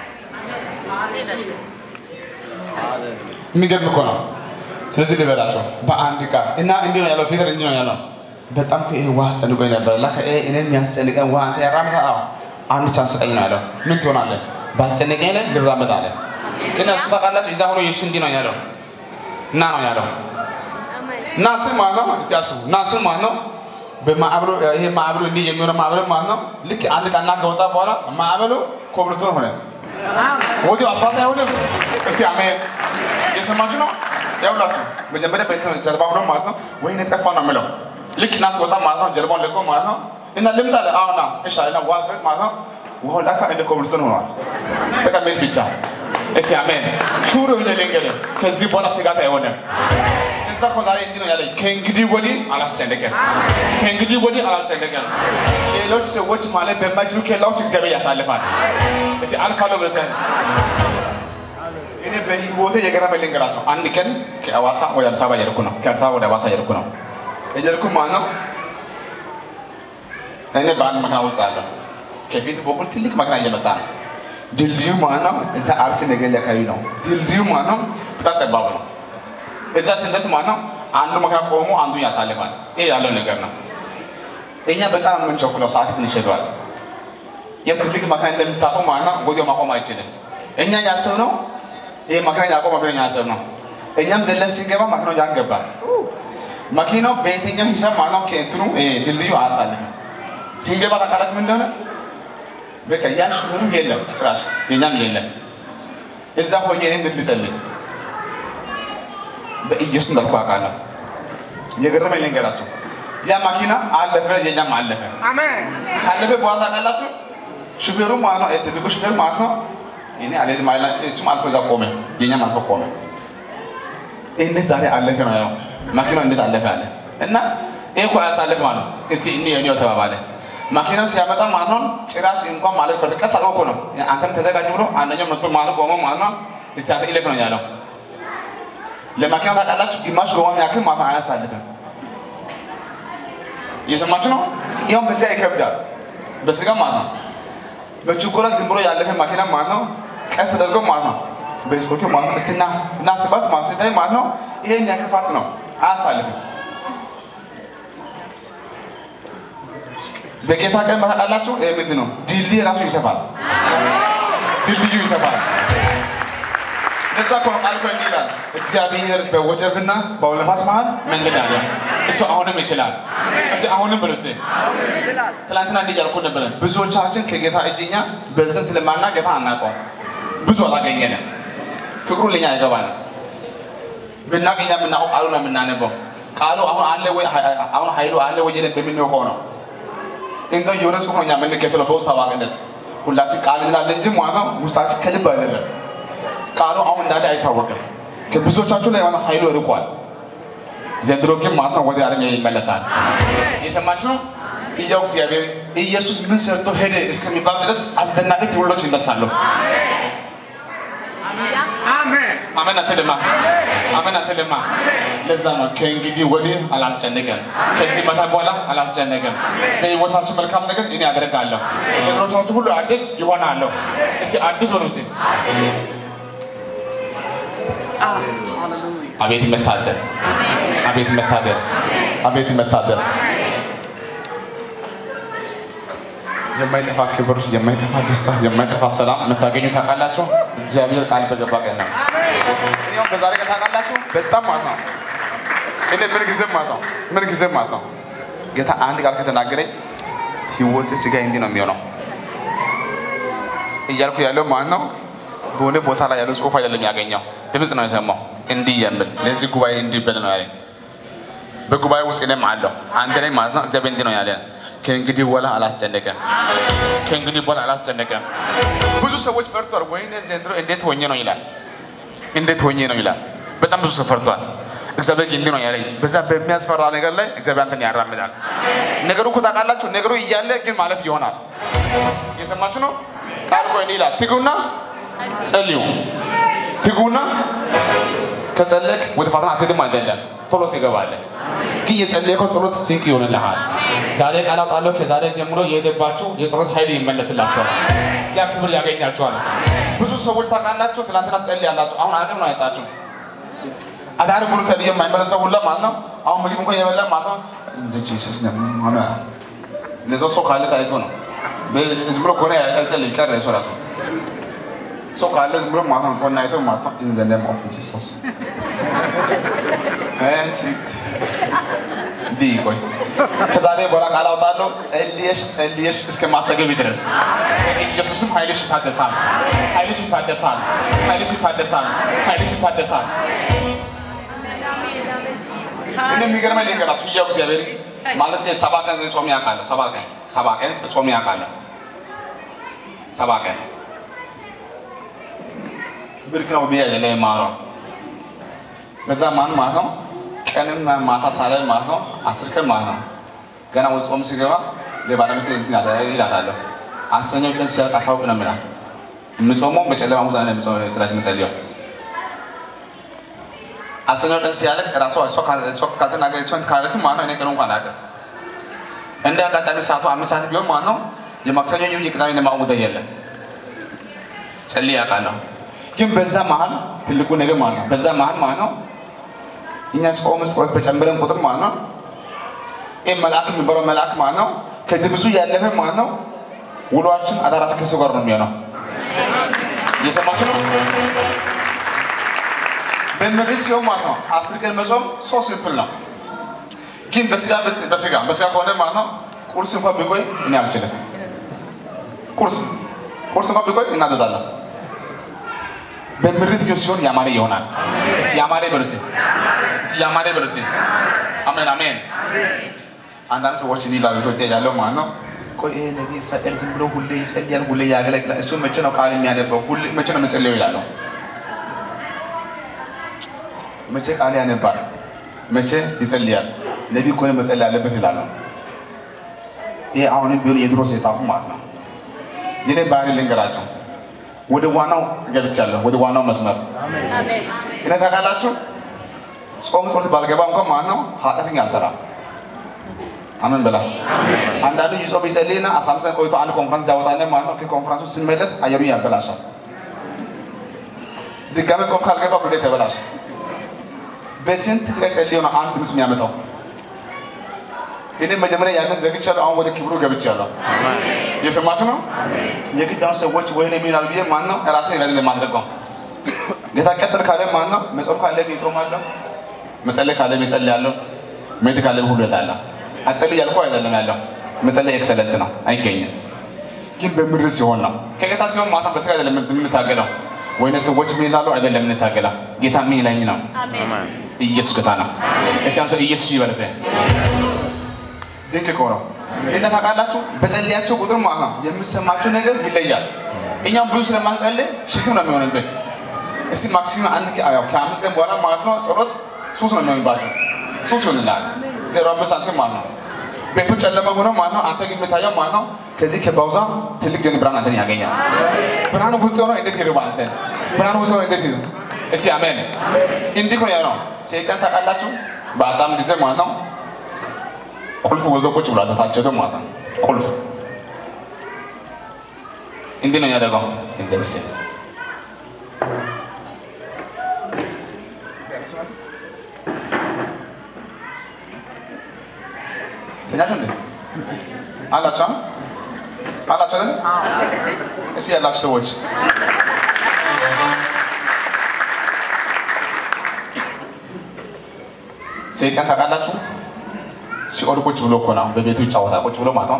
የሚገርም እኮ ነው ስለዚህ ልበላቸው በአንድ ቃል እና እንዲህ ነው ያለው ፒተር እንዲህ ነው ያለው በጣም ከይሄ ዋስ ጸልቆኝ ነበር ላከ እኔ የሚያስጨንቀኝ ዋ አንተ ያራምታ አዎ አንድ ቻንስ ስጠኝ ነው ያለው ምን ትሆናለህ ባስጨነቀኝ ላይ ልራመድ አለ ግን እሱ ታውቃላችሁ እዛ ሆኖ ኢየሱስ እንዲህ ነው ያለው እና ነው ያለው ናስር ማለት ነው ሲያስቡ ናስር ማለት ነው በማዕበሉ ይሄ ማዕበሉ እንዲህ የሚሆነው ማዕበሉ ማለት ነው ልክ አንድ ቀና ከወጣ በኋላ ማዕበሉ ኮብልስቶን ሆነ ወዲያው አስፋልት አይሆንም እስቲ አሜን የሰማችሁ ነው ያውላችሁ መጀመሪያ በእንትን ጀልባ ሆኖ ማለት ነው ወይኔ ጠፋ ነው የምለው ልክ ናስ ወጣ ማለት ነው ጀልባውን ለቆ ማለት ነው እና ልምጣ አለ አሁና እሺ አይና ዋስረት ማለት ነው ወሆላ ካንደ ኮብልስቶን ሆኗል በቃ ምን ብቻ እስቲ አሜን ሹሩ ይለንገለ ከዚህ በኋላ ስጋት አይሆንም እዛ ኮዛሬ እንዲህ ነው ያለኝ ከእንግዲህ ወዲህ አላስጨነቀም ከእንግዲህ ወዲህ አላስጨነቀም ሌሎች ሰዎች ማለት በማይችሉ ከላዎች እግዚአብሔር ያሳልፋል እስቲ አልፋለሁ ብለሰን እኔ በህይወቴ የገረመኝ ልንገራችሁ አንድ ቀን ከአዋሳ ወደ አዲስ አበባ እየሄድኩ ነው ከአዲስ አበባ ወደ አዋሳ እየሄድኩ ነው እየሄድኩ ማለት ነው እኔ በአንድ መኪና ውስጥ አለሁ ከፊት በኩል ትልቅ መኪና እየመጣ ነው ድልድዩ ማለት ነው እዛ አርሲ ነገሌ አካባቢ ነው ድልድዩ ማለት ነው በጣም ጠባብ ነው እዛ ስንደርስ ማለት ነው አንዱ መኪና ቆሞ አንዱ ያሳልፋል ይሄ ያለው ነገር ነው እኛ በጣም የምንቸኩለው ሰዓት ትንሽ ሄዷል የትልቅ መኪና እንደምታውቀው ማለት ነው ወዲያው ማቆም አይችልም እኛ ያሰብነው ይሄ መኪና ያቆም ብለን ያሰብነው እኛም ዘለን ሲገባ መኪናው ያንገባ መኪናው በየትኛው ሂሳብ ማለት ነው ከእንትኑ ድልድዩ አያሳልፍም ሲገባ ታውቃላችሁ ምን እንደሆነ በቃ ያሽ ምንም የለም ጭራሽ የኛም የለም እዛ ሆኜ እኔ ልጸልይ በኢየሱስ እንዳልኩ አውቃለሁ የገረመኝ ልንገራችሁ ያ መኪና አለፈ የኛም አለፈ አሜን ካለፈ በኋላ ታውቃላችሁ ሹፌሩ ማለት ነው እትልቁ ሹፌር ማለት ነው እኔ አለኝ ማለት እሱም አልፎ እዛ ቆመ የኛም አልፎ ቆመ እንዴት ዛሬ አለፈ ነው ያው መኪናው እንዴት አለፈ አለ እና ይሄ እኮ ያሳለፈ ማለት እስቲ እኔ እኔው ተባባለ መኪናው ሲያመጣ ማለት ነው ጭራሽ እንኳን ማለት ከተቀስ አልቆ ነው አንተም ተዘጋጅ ብሎ አንደኛው መጥቶ ማለት ቆሞ ማለት ነው እስቲ አተ ይለክ ነው ያለው ለመኪናው ታውቃላችሁ ግማሽ ሮማን ያክል ማለት አያሳልፍም የሰማችሁ ነው ያው በዚያ ይከብዳል በስጋ ማለት ነው በችኮላ ዝም ብሎ ያለፈ መኪና ማለት ነው ቀስ ተደርጎ ማለት ነው በስኮኪ ማለት ነው እስቲና እና ስባስ ማለት ሲታይ ማለት ነው ይሄ ያክል ፓርት ነው አያሳልፍም በጌታ ቀን ማታላችሁ ይሄ ምንድን ነው ድልድይ ራሱ ይሰፋል ድልድዩ ይሰፋል ለዛ ኮን አልኮ እንዲላል እግዚአብሔር በወጀብና በአውሎ ነፋስ መሃል መንገድ አለ እሱ አሁንም ይችላል እሱ አሁንም ብለስ ይችላል ትላንትና እንዲያልኩ ነበር ብዙዎቻችን ከጌታ እጅኛ በልተን ስለማና ጌታ አናውቀው ብዙ አላገኘንም ፍቅሩ ለኛ አይገባል ብናገኛ ምናውቀው ቃሉ ነው የምናነበው ቃሉ አሁን አለ ወይ አሁን ኃይሉ አለ ወይ በሚነውቀው ነው እንደው የሆነስ ሆኛ ምን ከፈለው በውስጥ አዋቀለት ሁላችን ቃል እንላለን እንጂ ማለት ውስጣችን ከልብ አይደለም ቃሉ አሁን እንዳለ አይታወቅም ከብዙዎቻችሁ ላይ ዋና ኃይሉ ርቋል ዘንድሮ ግን ማለት ነው ወደ ዓለም ይመለሳል የሰማችሁ ኢያው እግዚአብሔር ኢየሱስ ምን ሰርቶ ሄደ እስከሚባል ድረስ አስደናቂ ትውልዶች ይነሳሉ አሜን አሜን አትልማ አሜን አትልማ ለዛ ነው ከእንግዲህ ወዲህ አላስጨነቀም ከዚህ መታ በኋላ አላስጨነቀም በህይወታችሁ መልካም ነገር እኔ አደርጋለሁ ነገሮቻችሁ ሁሉ አዲስ ይሆናሉ እስቲ አዲስ ሆኖ እስቲ አቤት መታደር አቤት መታደር አቤት መታደር የማይጠፋ ክብር የማይጠፋ ደስታ የማይጠፋ ሰላም መታገኙ ታውቃላችሁ እግዚአብሔር ቃል በገባ ቀን ነው እኛም በዛሬ ቀን ታውቃላችሁ በጣም ማለት ነው እኔ ምን ጊዜ ማለት ነው ምን ጊዜ ማለት ነው ጌታ አንድ ቃል ከተናገረኝ ህይወት ስጋ እንዲህ ነው የሚሆነው እያልኩ ያለው ማለት ነው በሆነ ቦታ ላይ ያለው ጽሁፍ አይደለም ያገኘው ድምጽ ነው የሰማው እንዲህ የሚል ለዚህ ጉባኤ እንዲህ በል ነው ያለኝ በጉባኤ ውስጥ እኔም አለው አንተ ላይ ማለት ነው እግዚአብሔር እንዲህ ነው ያለን ከእንግዲህ በኋላ አላስጨነቀም ከእንግዲህ በኋላ አላስጨነቀም ብዙ ሰዎች ፈርቷል ወይኔ ዘንድሮ እንዴት ሆኜ ነው ይላል እንዴት ሆኜ ነው ይላል በጣም ብዙ ሰው ፈርቷል እግዚአብሔር እንዲህ ነው ያለኝ በዛ በሚያስፈራ ነገር ላይ እግዚአብሔር አንተን ያራምዳል ነገሩ እኮ ታውቃላችሁ ነገሩ እያለ ግን ማለፍ ይሆናል እየሰማችሁ ነው ቃል ቆይ ይላል ትጉና ጸልዩ ትጉና ከጸለክ ወደ ፈተና አትሄድም አይደለም ቶሎ ትገባለህ ግን የጸለየከው ጸሎት ሲንክ ይሆንልሃል ዛሬ ቃል አውጣለሁ ከዛሬ ጀምሮ የሄደባችሁ የጸሎት ኃይል ይመለስላችኋል ያ ክብር ያገኛችኋል ብዙ ሰዎች ታውቃላችሁ ትናንትና ጸልያላችሁ አሁን አቅም ነው ያጣችሁ አዳር ሙሉ ጸልየ የማይመለሰው ሁላ ማለት ነው አሁን ምግብ እንኳን የበላ ማለት ነው እንጂ ኢየሱስ ነው ማማ ለዛው ሰው ካለ ታይቶ ነው ዝም ብሎ ኮነ ያጸልይ ቀረ ሰው ራሱ ሰው ካለ ዝም ብሎ ማለት ነው ኮነ አይቶ ማለት ነው in the name of Jesus አንቺክ ዲቆይ ከዛሬ በኋላ ቃል አውጣለሁ ጸልየሽ ጸልየሽ እስከማትገቢ ድረስ ኢየሱስም ኃይልሽ ይታደሳል ኃይልሽ ይታደሳል ኃይልሽ ይታደሳል ኃይልሽ ይታደሳል እኔ የሚገርመኝ ነገራችሁ ይያው እግዚአብሔር ማለት ሰባ ቀን ጾም ያውቃል ሰባ ቀን ሰባ ቀን ጾም ያውቃል ሰባ ቀን ብርክራው ቢያ ለላይ ማራ በዛ ማን ማለት ነው ቀንና ማታ ሳለ ማለት ነው አስር ቀን ማለት ነው ገና ወደ ጾም ሲገባ ለባለቤት እንትን ያሳያል ይላታል አስረኛው ቀን ሲያልቅ አሳውቅ ነው የሚላት ምጾመው በጨለማ ውስጥ ነው የሚጾመው ትራሽ መጸለዩ አስረኛው ቀን ሲያልቅ ራሱ እሷ እሷ ካልተናገረ እሷን ካለች ማለት ነው እኔ ቀኑን እንኳን አላውቅም እንደ አጋጣሚ ሰዓቱ አምስት ሰዓት ቢሆን ማለት ነው የማክሰኞ የቅዳሜ ለማውደ የለም ጸልይ ያውቃለሁ ግን በዛ መሃል ትልቁ ነገር ማለት ነው በዛ መሃል ማለት ነው እኛ ጾም ጾም በጨምረን ቁጥር ማለት ነው ይሄ መልአክ የሚባለው መልአክ ማለት ነው ከድብዙ ያለፈ ማለት ነው ውሏችን አዳራችን ከሱ ጋር ነው የሚሆነው እየሰማችሁ ነው በመሪስ ይው ማለት ነው አስር ቀን መጾም ሶ ሲምፕል ነው ግን በስጋ በስጋ በስጋ ከሆነ ማለት ነው ቁርስ እንኳን ቢቆይ እኔ አልችልም ቁርስ ቁርስ እንኳን ቢቆይ እናደዳለን በምሪት ሲሆን ያማረ ይሆናል እስ ያማረ በሉሲ እስ ያማረ በሉሲ አሜን አሜን አንዳንድ ሰዎች ይላሉ ኢትዮጵያ ያለው ማለት ነው ቆይ ነብይ እስራኤል ዝም ብሎ ሁሌ ይጸልያል ሁሌ ያገለግላል እሱ መቼ ነው ቃል የሚያነበው ሁሌ መቼ ነው መጸለዩ ይላሉ መቼ ቃል ያነባል መቼ ይጸልያል ነብይ እኮ ነው መጸለይ ያለበት ይላሉ ይሄ አሁን ቢሆን የድሮ ሰይጣን ማለት ነው የኔ ባህሪ ልንገራቸው ወደ ዋናው ገብቻለሁ ወደ ዋናው መስመር አሜን አሜን እኔ ታውቃላችሁ ጾም ጾም ባልገባ እንኳን ማለት ነው ኃጢአተኛ አልሰራም አሜን በላ አንዳንዱ ይጾም ይጸልይና አስራ አምስት ቀን ቆይቶ አንድ ኮንፈረንስ ያወጣና ማለት ነው ከኮንፈረንሱ ሲመለስ አየሩ ያበላሻል ድጋሜ ጾም ካልገባ ሁሌ ተበላሽ በስንት ስለጸልዩ ነው አንድ ምስ የሚያመጣው እኔ መጀመሪያ ያንን ዘግቻለሁ አሁን ወደ ክብሩ ገብቻለሁ አሜን የሰማችሁ ነው አሜን የግዳው ሰዎች ወይኔ ሚላል ቢየ ማን ነው ራሴ ለምን ለማድረገው ጌታ ቀጥል ካለ ማን ነው መጾም ካለ ቢጾማለሁ መጸለይ ካለ ቢጸልያለሁ መሄድ ካለ ሁሉ ይላል አጸልይ ያልኩ አይደለም ያለው መጸለይ ኤክሰለንት ነው አይገኝም ግን በምድር ሲሆን ነው ከጌታ ሲሆን ማታ በስጋ አይደለም የምንታገለው ወይኔ ሰዎች ምን ይላሉ አይደለም የምንታገለው ጌታ ምን ይላኝ ነው አሜን ኢየሱስ ጌታ ነው እሺ ኢየሱስ ይበርዘ ድንቅ ነው እና ታውቃላችሁ በጸልያችሁ ቁጥር ማለት ነው የምሰማችሁ ነገር ይለያል እኛም ብዙ ስለማንጸልይ ሽክም ነው የሚሆንብን እስኪ ማክሲመም አንድ ያው ከአምስት ቀን በኋላ ማለት ነው ጸሎት ሶስት ነው የሚሆንባችሁ ሶስት ይሆንላል ዜሮ አምስት ሳንቲም ማለት ነው ቤቱ ጨለማ ሆኖ ማለት ነው አንተ ግን የምታየው ማለት ነው ከዚህ ከባውዛ ትልቅ የሆነ ብርሃን አንተን ያገኛል ብርሃኑ ውስጥ ሆኖ እንዴት ይርባል አንተ ብርሃኑ ውስጥ ሆኖ እንዴት ይርባል እስቲ አሜን እንዲህ ነው ያለው ሰይጣን ታውቃላችሁ በአዳም ጊዜ ማለት ነው ቁልፍ ወዞ ቁጭ ብሎ አዘፋቸው ማለት ነው ቁልፍ እንዲህ ነው ያደረገው እንጀምር ሴት ተናገር አላቻም አላቻም እሺ ያላችሁ ሰዎች ሰይጣን ታውቃላችሁ ሲኦል ቁጭ ብሎ እኮ ነው በቤቱ ይጫወታ ቁጭ ብሎ ማለት ነው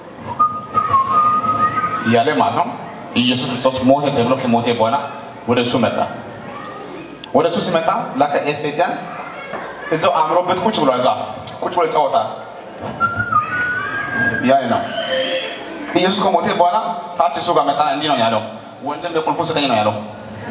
ያለ ማለት ነው ኢየሱስ ክርስቶስ ሞተ ተብሎ ከሞተ በኋላ ወደሱ መጣ ወደሱ ሲመጣ ላከ ሰይጣን እዛው አምሮበት ቁጭ ብሎ እዛ ቁጭ ብሎ ይጫወታ ያለ ነው ኢየሱስ ከሞተ በኋላ ታች እሱ ጋር መጣ እንዲህ ነው ያለው ወንድም ለቁልፉ ስጠኝ ነው ያለው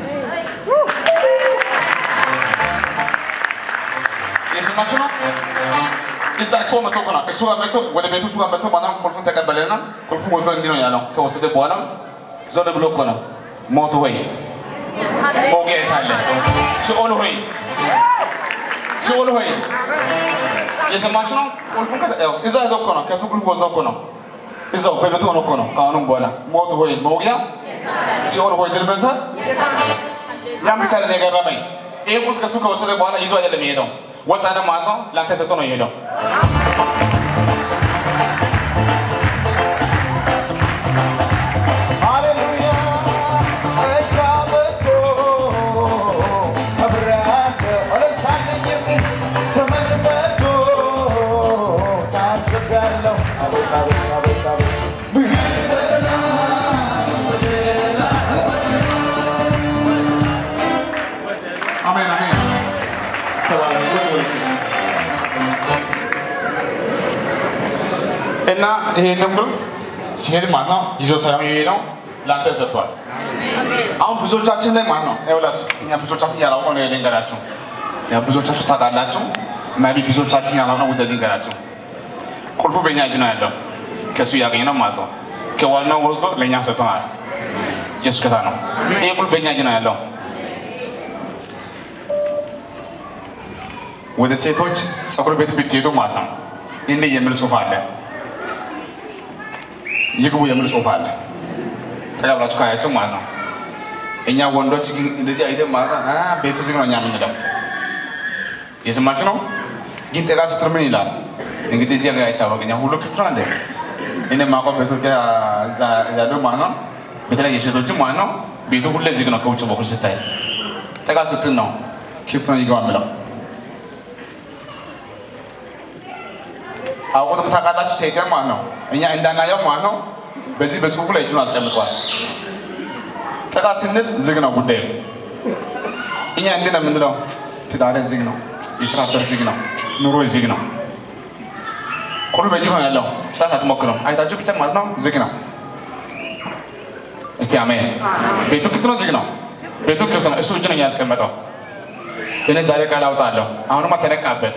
የሰማችሁ ነው እዛ ሰው መጥቶ ነው እሱ ጋር መጥቶ ወደ ቤቱ እሱ ጋር መጥቶ ማናም ቁልፉን ተቀበለና ቁልፉ ወስዶ እንዲህ ነው ያለው ከወሰደ በኋላ ዞር ብሎ እኮ ነው ሞት ሆይ ሞጌታ አለ ሲኦል ሆይ ሲኦል ሆይ የሰማችሁ ነው ቁልፉን ከተው እዛ ሄዶ እኮ ነው ከሱ ቁልፍ ወስዶ እኮ ነው እዛው በቤቱ ሆኖ እኮ ነው ካሁን በኋላ ሞት ሆይ ሞጊያ ሲኦል ሆይ ድል መንሳት ያም ብቻ ነው የገረመኝ ይሄ ቁልፍ ከሱ ከወሰደ በኋላ ይዞ አይደለም የሄደው ወጣ ደግሞ ማለት ነው ላንተ ሰጥቶ ነው የሄደው ሃሌሉያ ሰይጣ በስቶ አብራንተ ወለታለኝ ዘመን በቶ ታስጋለው አቤት አቤት አቤት አቤት አሜን አሜን እና ይሄንን ብር ሲሄድ ማለት ነው ይዞ ሳይሆን ይሄደው ላንተ ሰጥቷል አሁን ብዙዎቻችን ላይ ማለት ነው አይወላችሁ እኛ ብዙዎቻችን ያላውቀው ነው ልንገራችሁ ያ ብዙዎቻችሁ ታውቃላችሁ ማቢ ብዙዎቻችን ያላውቀው ወደ ልንገራችሁ ቁልፉ በእኛ እጅ ነው ያለው ከሱ ያገኘነው ማለት ነው ከዋናው ወስዶ ለኛ ሰጥቷል ኢየሱስ ከታ ነው ይሄ ቁልፍ በእኛ እጅ ነው ያለው ወደ ሴቶች ጸጉር ቤት ብትሄዱ ማለት ነው እንደ የሚል ጽሑፍ አለ ይግቡ የሚል ጽሑፍ አለ ተቀብላችሁ ካያችሁ ማለት ነው እኛ ወንዶች ግን እንደዚህ አይደም ማለት አ ቤቱ ዝግ ነው እኛ የምንለው የሰማችሁ ነው ግን ተጋ ስትል ምን ይላል እንግዲህ እዚህ ጋር አይታወቅኛ ሁሉ ክፍት ነው እንደ እኔ ማቆም በኢትዮጵያ እዛ ያለው ማለት ነው በተለይ የሴቶችም ማለት ነው ቤቱ ሁሉ ዝግ ነው ከውጭ በኩል ስታይ ተጋ ስትል ነው ክፍት ነው ይገባ ብለው አውቆም ታውቃላችሁ ሰይጣን ማለት ነው እኛ እንዳናየው ማለት ነው በዚህ በጽሑፉ ላይ እጁን አስቀምጧል ተቃ ስንል ዝግ ነው ጉዳዩ እኛ እንዴ ነው ምንድነው ትዳር ዝግ ነው የሥራ በር ዝግ ነው ኑሮ ዝግ ነው ሁሉ በዚህ ሆነ ያለው ሻት አትሞክረው አይታችሁ ብቻ ማለት ነው ዝግ ነው እስቲ አሜን ቤቱ ክፍት ነው ዝግ ነው ቤቱ ክፍት ነው እሱ እጁ ነው ያስቀመጠው እኔ ዛሬ ቃል አውጣለሁ አሁንማ ተነቃበት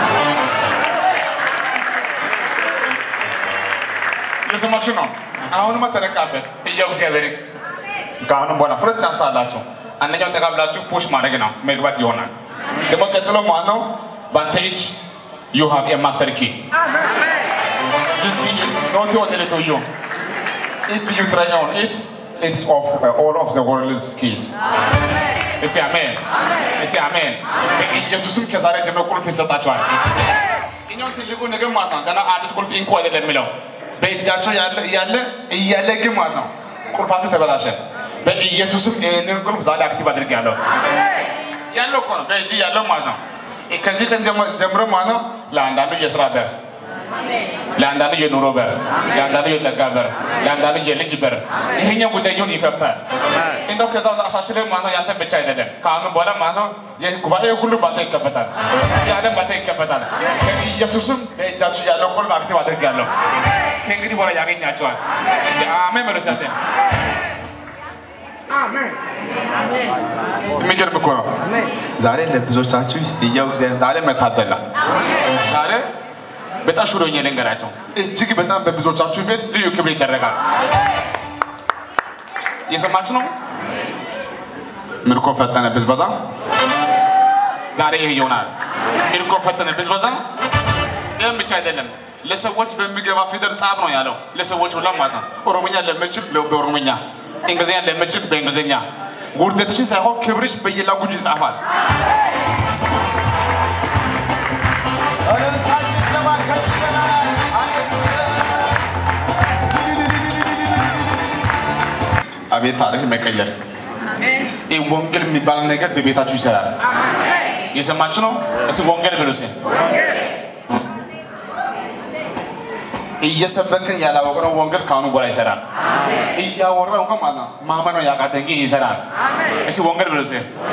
የሰማችሁ ነው አሁንማ ተነቃበት እያው እግዚአብሔር ካሁን በኋላ ሁለት ቻንስ አላችሁ አንደኛው ተቀብላችሁ ፑሽ ማድረግ ነው መግባት ይሆናል ደግሞ ቀጥሎ ማለት ነው ባንቴጅ you have a master key amen this key is not only to you if you try on it it's of uh, all of the world's keys amen እስቲ አሜን እስቲ አሜን በኢየሱስም ከዛሬ ጀምሮ ቁልፍ ይሰጣችኋል እኛው ትልቁ ነገር ማለት ነው ገና አዲስ ቁልፍ እንኳ አይደለም የሚለው በእጃቸው ያለ ያለ እያለ ግን ማለት ነው ቁልፋችሁ ተበላሸ በኢየሱስም ይሄንን ቁልፍ ዛሬ አክቲቭ አድርጋለሁ ያለው እኮ ነው በእጅ ያለው ማለት ነው ከዚህ ቀን ጀምሮ ማለት ነው ለአንዳንዱ የሥራ በር ለአንዳንዱ የኑሮ በር ለአንዳንዱ የጸጋ በር ለአንዳንዱ የልጅ በር ይሄኛው ጉዳዩን ይከፍታል እንደው ከዛው አሻሽለ ማለት ነው ያንተ ብቻ አይደለም ካሁን በኋላ ማለት ነው የጉባኤ ሁሉ ባንተ ይከፈታል ያለም ባንተ ይከፈታል ኢየሱስም በእጃችሁ ያለው ቁልፍ አክቲቭ አድርጋለሁ ከእንግዲህ በኋላ ያገኛቸዋል እሺ አሜን መረሳተ አሜን አሜን የሚገርም እኮ ነው ዛሬ ለብዙዎቻችሁ ይያው ዛሬ መታደላ ዛሬ በጣም ሹሮኛ ልንገራቸው እጅግ በጣም በብዙዎቻችሁ ቤት ልዩ ክብር ይደረጋል የሰማችሁ ነው ምርኮ ፈተነ ብዝበዛ ዛሬ ይሄ ይሆናል ምርኮ ፈተነ ብዝበዛ ይሄም ብቻ አይደለም ለሰዎች በሚገባ ፊደል ጻፍ ነው ያለው ለሰዎች ሁሉ ማለት ነው ኦሮሞኛ ለምችል በኦሮሞኛ እንግሊዝኛ ለምችል በእንግሊዝኛ ውርደትሽ ሳይሆን ክብርሽ በየላንጉጅ ይጻፋል አቤት ታሪክ መቀየር ይሄ ወንጌል የሚባል ነገር በቤታችሁ ይሰራል የሰማችሁ ነው እሱ ወንጌል ብሉት እየሰበከን ያላወቅነው ወንጌል ካሁኑ በኋላ ይሰራል እያወራን እንኳን ማለት ነው ማመን ነው ያቃተን ግን ይሰራል እሱ ወንጌል ብሉት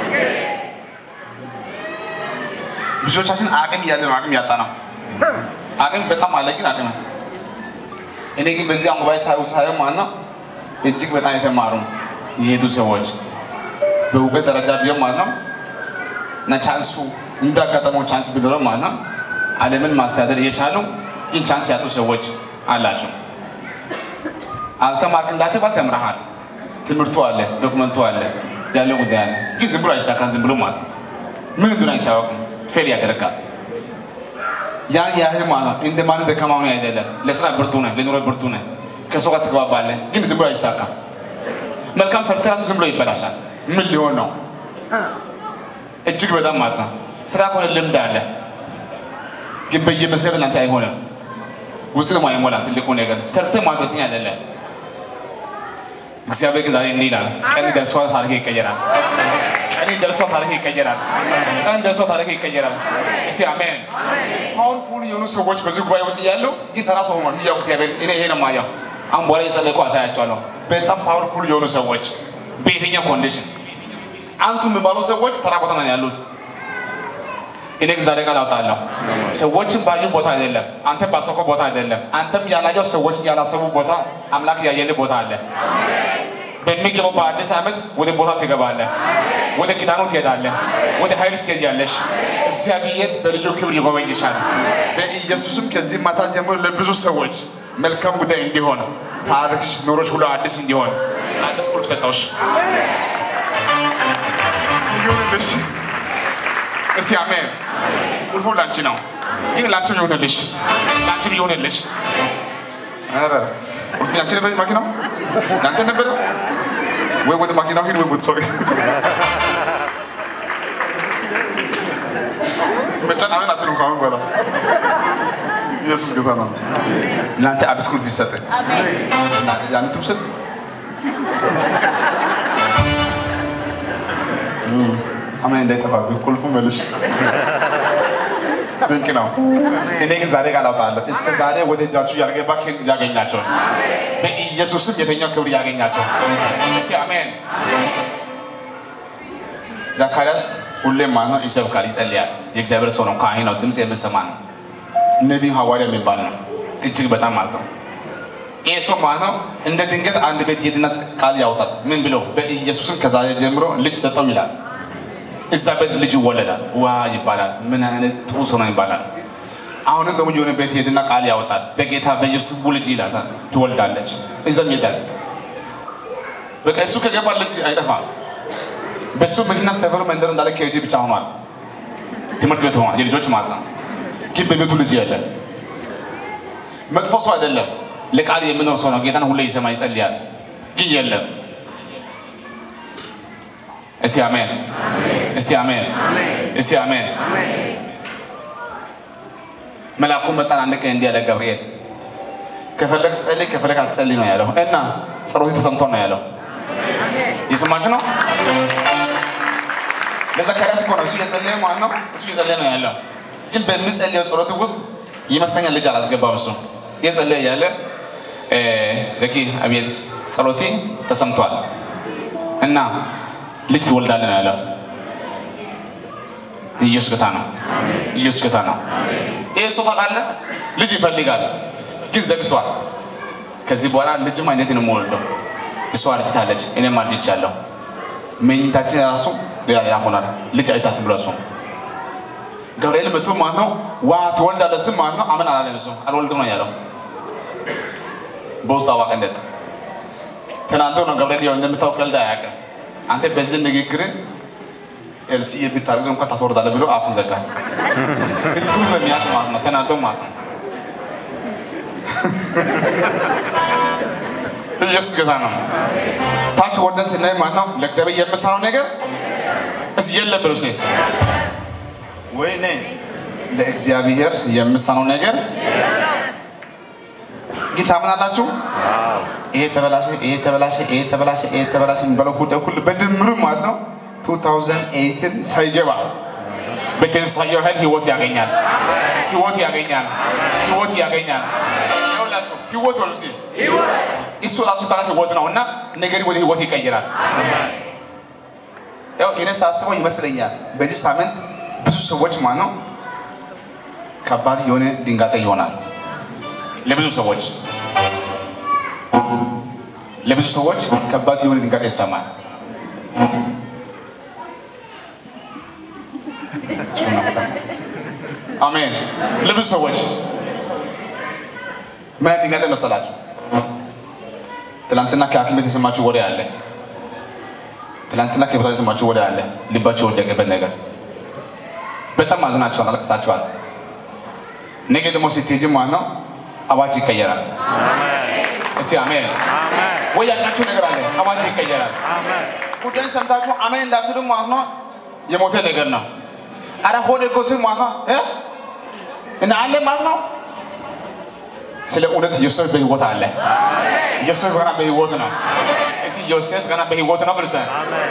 ብዙዎቻችን አቅም ያለን አቅም ያጣና አቅም በጣም አለ ግን አቅም እኔ ግን በዚህ አንጓይ ሳይው ሳይው ማለት ነው እጅግ በጣም የተማሩ የሄዱ ሰዎች በውቀት ደረጃ ቢሆን ማለት ነው እና ቻንሱ እንዳጋጠመው ቻንስ ቢኖረው ማለት ነው ዓለምን ማስተዳደር እየቻሉ ግን ቻንስ ያጡ ሰዎች አላቸው አልተማርክ እንዳትባል ተምረሃል ትምህርቱ አለ ዶክመንቱ አለ ያለው ጉዳይ አለ ግን ዝም ብሎ አይሳካም ዝም ብሎ ማለት ምን እንደሆነ አይታወቅም ፌል ያደርጋል ያን ያህል ማለት እንደማን ደካማው ነው አይደለም ለስራ ብርቱ ነው ለኑሮ ብርቱ ነው ከሰው ጋር ተግባባለህ ግን ዝም ብሎ አይሳካም መልካም ሰርተራሱ ዝም ብሎ ይበላሻል ምን ሊሆን ነው እጅግ በጣም ማለት ነው ስራ ኮነ ልምድ አለ ግን በየመስሪያ ለአንተ አይሆንም ውስጥ ነው አይሞላም ትልቁ ነገር ሰርተ ማድረስኛ አይደለም እግዚአብሔር ግን ዛሬ እንዲህ ይላል ቀን ደርሷል ታሪክ ይቀየራል ቀን ደርሷል ታሪክ ይቀየራል ቀን ደርሷል ታሪክ ይቀየራል እስቲ አሜን ፓወርፉል የሆኑ ሰዎች በዚህ ጉባኤ ውስጥ ያሉ ይተራሱ ሆኗል ይያው እግዚአብሔር እኔ ይሄ ነው ማያው አሁን በኋላ የጸለይኩ አሳያቸዋለሁ በጣም ፓወርፉል የሆኑ ሰዎች በየትኛው ኮንዲሽን አንቱ የሚባሉ ሰዎች ተራ ቦታ ነው ያሉት እኔ ዛሬ ቃል አውጣለሁ ሰዎችን ባዩ ቦታ አይደለም አንተ ባሰቆ ቦታ አይደለም አንተም ያላየው ሰዎች ያላሰቡ ቦታ አምላክ ያየለ ቦታ አለ በሚገባው በአዲስ ዓመት ወደ ቦታ ትገባለህ ወደ ኪዳኑ ትሄዳለህ ወደ ኃይል ትሄጃለሽ እግዚአብሔር በልዩ ክብር ይጎበኝሻል በኢየሱስም ከዚህ ማታ ጀምሮ ለብዙ ሰዎች መልካም ጉዳይ እንዲሆን ታሪክሽ ኑሮሽ ሁሉ አዲስ እንዲሆን አዲስ ቁልፍ ሰጠውሽ ይሁንልሽ እስቲ አሜን ቁልፉ ላንቺ ነው ይህ ላንቺ ይሁንልሽ ላንቺ ይሁንልሽ አረ ቁልፉ ላንቺ ነበር ማኪናው ላንተ ነበር ወይ ወደ ማኪናው ሂድ ወይ ወደ ሰው መጨናነን አትሉም ካሁን በኋላ ኢየሱስ ጌታ ነው ላንተ አዲስ ቁልፍ ይሰጥ አሜን ያን ትውሰድ አሜን እንዳይጠፋብ ቁልፉ መልሽ ድንቅ ነው እኔ ግን ዛሬ ቃል አውጣለሁ እስከ ዛሬ ወደ እጃችሁ ያልገባ ክንድ ያገኛቸው በኢየሱስም የተኛው ክብር ያገኛቸው እስቲ አሜን ዘካርያስ ሁሌም ማነው ይሰብካል ይጸልያል የእግዚአብሔር ሰው ነው ካህን ነው ድምጽ የሚሰማ ነው ነብይ ሐዋርያ የሚባል ነው እጅግ በጣም ማለት ነው ይሄ ሰው ማነው እንደ ድንገት አንድ ቤት ሄድና ቃል ያወጣል ምን ብሎ በኢየሱስም ከዛሬ ጀምሮ ልጅ ሰጠው ይላል እዛ ቤት ልጅ ወለዳል ዋ ይባላል ምን አይነት ጥሩ ሰው ነው ይባላል አሁን ደግሞ የሆነ ቤት ሄድና ቃል ያወጣል በጌታ በኢየሱስ ልጅ ይላል ትወልዳለች እዛም ይላል በቃ እሱ ከገባ ልጅ አይጠፋም በሱ መኪና ሰፈሩ መንደር እንዳለ ከጂ ብቻ ሆኗል ትምህርት ቤት ሆኗል የልጆች ማለት ነው ግን በቤቱ ልጅ ያለ መጥፎ ሰው አይደለም ለቃል የሚኖር ሰው ነው ጌታን ሁሌ ይሰማ ይጸልያል ግን የለም እስቲ አሜን እስቲ አሜን እስቲ አሜን መልአኩ መጣን አንድ ቀን እንዲህ አለ ገብርኤል ከፈለክ ጸልይ ከፈለክ አትጸልይ ነው ያለው እና ጸሎት ተሰምቶ ነው ያለው ይሰማችሁ ነው ለዘካርያስ እኮ ነው እሱ የጸለየ ማለት ነው እሱ የጸለየ ነው ያለው ግን በሚጸልየው ጸሎት ውስጥ ይመስለኛል ልጅ አላስገባም እሱ የጸለየ ያለ ዘኪ አቤት ጸሎቴ ተሰምቷል እና ልጅ ትወልዳለህ ነው ያለው ኢየሱስ ጌታ ነው ኢየሱስ ጌታ ነው ይሄ ሰው ታውቃለህ ልጅ ይፈልጋል ግን ዘግቷል ከዚህ በኋላ ልጅ ማለት ነው የምወልደው እሷ አርጅታለች እኔም አርጅቻለሁ መኝታችን ራሱ ሌላ ሆኗል ልጅ አይታስብ ራሱ ገብርኤል መጥቶ ማለት ነው ዋ ትወልዳለህ ስም ማለት ነው አመን አላለም እሱ አልወልድም ነው ያለው በውስጥ አዋቂነት ተናንቶ ነው ገብርኤል ያው እንደምታውቅ ቀልድ አያውቅም አንተ በዚህ ንግግር ኤልሲ የብታርዘው እንኳን ታስወርዳለህ ብሎ አፉ ዘጋ እንትሩ ዘሚያስ ማለት ነው ተናንቶ ማለት ነው ኢየሱስ ጌታ ነው ታች ወደን ስናይ ማለት ነው ለእግዚአብሔር የምሰራው ነገር እስ የለም ብሎ ሲል ወይኔ ለእግዚአብሔር የምሰራው ነገር ግን ታምናላችሁ ይሄ ተበላሸ ይሄ ተበላሸ ይሄ ተበላሸ ይሄ ተበላሸ በለው ሁሉ በድምሩ ማለት ነው two thousand eight ሳይገባ በትንሳኤው ኃይል ህይወት ያገኛል ህይወት ያገኛል ህይወት ያገኛል ይኸውላችሁ ህይወት ወልሲ ህይወት እሱ ራሱ ታላቅ ህይወት ነውና ነገር ወደ ህይወት ይቀየራል ያው እኔ ሳስበው ይመስለኛል በዚህ ሳምንት ብዙ ሰዎች ማለት ነው ከባድ የሆነ ድንጋጤ ይሆናል ለብዙ ሰዎች ለብዙ ሰዎች ከባድ የሆነ ድንጋጤ ይሰማል አሜን ለብዙ ሰዎች ምን ድንጋጤ መሰላችሁ ትላንትና ከሐኪም ቤት የሰማችሁ ወሬ አለ ትላንትና ከቤተሰብ የሰማችሁ ወሬ አለ ልባችሁ ወደቀበት ነገር በጣም አዝናችኋል አለቅሳችኋል ነገ ደግሞ ስትሄጂ ማለት ነው አዋጅ ይቀየራል አሜን እስቲ አሜን አሜን ወይ ያላችሁ ነገር አለ አዋጅ ይቀየራል አሜን ጉዳይ ሰምታችሁ አሜን እንዳትሉ ማለት ነው የሞተ ነገር ነው አራ ሆነ ኮስ ማለት ነው እ እና አለ ማለት ነው ስለ እውነት ዮሴፍ በህይወት አለ አሜን ዮሴፍ ገና በህይወት ነው እስቲ ዮሴፍ ገና በህይወት ነው ብለህ አሜን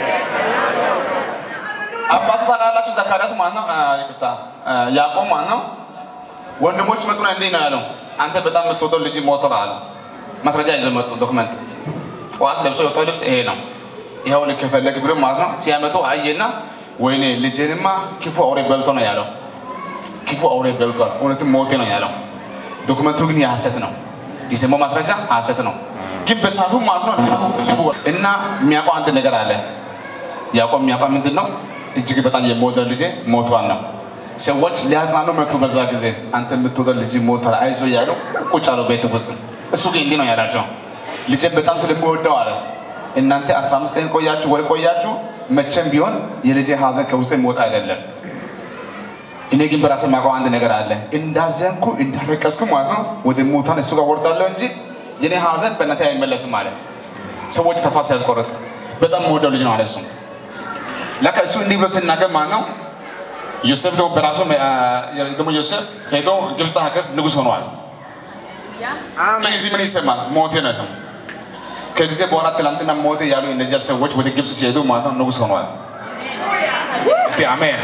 አባቱ ታላላችሁ ዘካርያስ ማለት ነው ይቅርታ ያዕቆብ ማለት ነው ወንድሞች መጡና እንዴ ነው ያለው አንተ በጣም የምትወደው ልጅ ሞተራ አለ ማስረጃ ይዘው መጡ ዶክመንት ጧት ለብሶ የወጣው ልብስ ይሄ ነው ይሄው ለከፈለክ ብሎ ማለት ነው ሲያመጡ አየና ወይኔ ልጄንማ ክፉ አውሬ በልቶ ነው ያለው ክፉ አውሬ በልቶ እውነትም ሞቴ ነው ያለው ዶክመንቱ ግን የሐሰት ነው ይሰማው ማስረጃ ሐሰት ነው ግን በሳቱ ማለት ነው ልቡ እና የሚያውቀው አንድ ነገር አለ ያዕቆብ የሚያውቀው ምንድነው እጅግ በጣም የሞተው ልጄ ሞቷል ነው ሰዎች ሊያዝናኑ መጡ በዛ ጊዜ አንተ የምትወደው ልጅ ሞቷል አይዞ ያሉ ቁጭ አሉ ቤት ውስጥ እሱ ግን እንዲህ ነው ያላቸው ልጄ በጣም ስለምወደው አለ እናንተ አስራ አምስት ቀን ቆያችሁ ወይ ቆያችሁ መቼም ቢሆን የልጄ ሐዘን ከውስጤ ሞት አይደለም እኔ ግን በራሴ ማውቀው አንድ ነገር አለ እንዳዘንኩ እንዳለቀስኩ ማለት ነው ወደ ሞታን እሱ ጋር ወርዳለሁ እንጂ የኔ ሐዘን በእናንተ አይመለስም ማለት ሰዎች ተስፋ ሲያስቆርጥ በጣም የምወደው ልጅ ነው አለ እሱ ለካ እሱ እንዲህ ብሎ ሲናገር ማለት ነው ዮሴፍ ደግሞ በራሱ ደግሞ ዮሴፍ ሄዶ ግብጽ ሀገር ንጉስ ሆኗል አሜን እዚህ ምን ይሰማል ሞቴ ነው ሰው ከጊዜ በኋላ ትላንትና ሞቴ ያሉ እነዚህ ሰዎች ወደ ግብጽ ሲሄዱ ማለት ነው ንጉስ ሆኗል እስቲ አሜን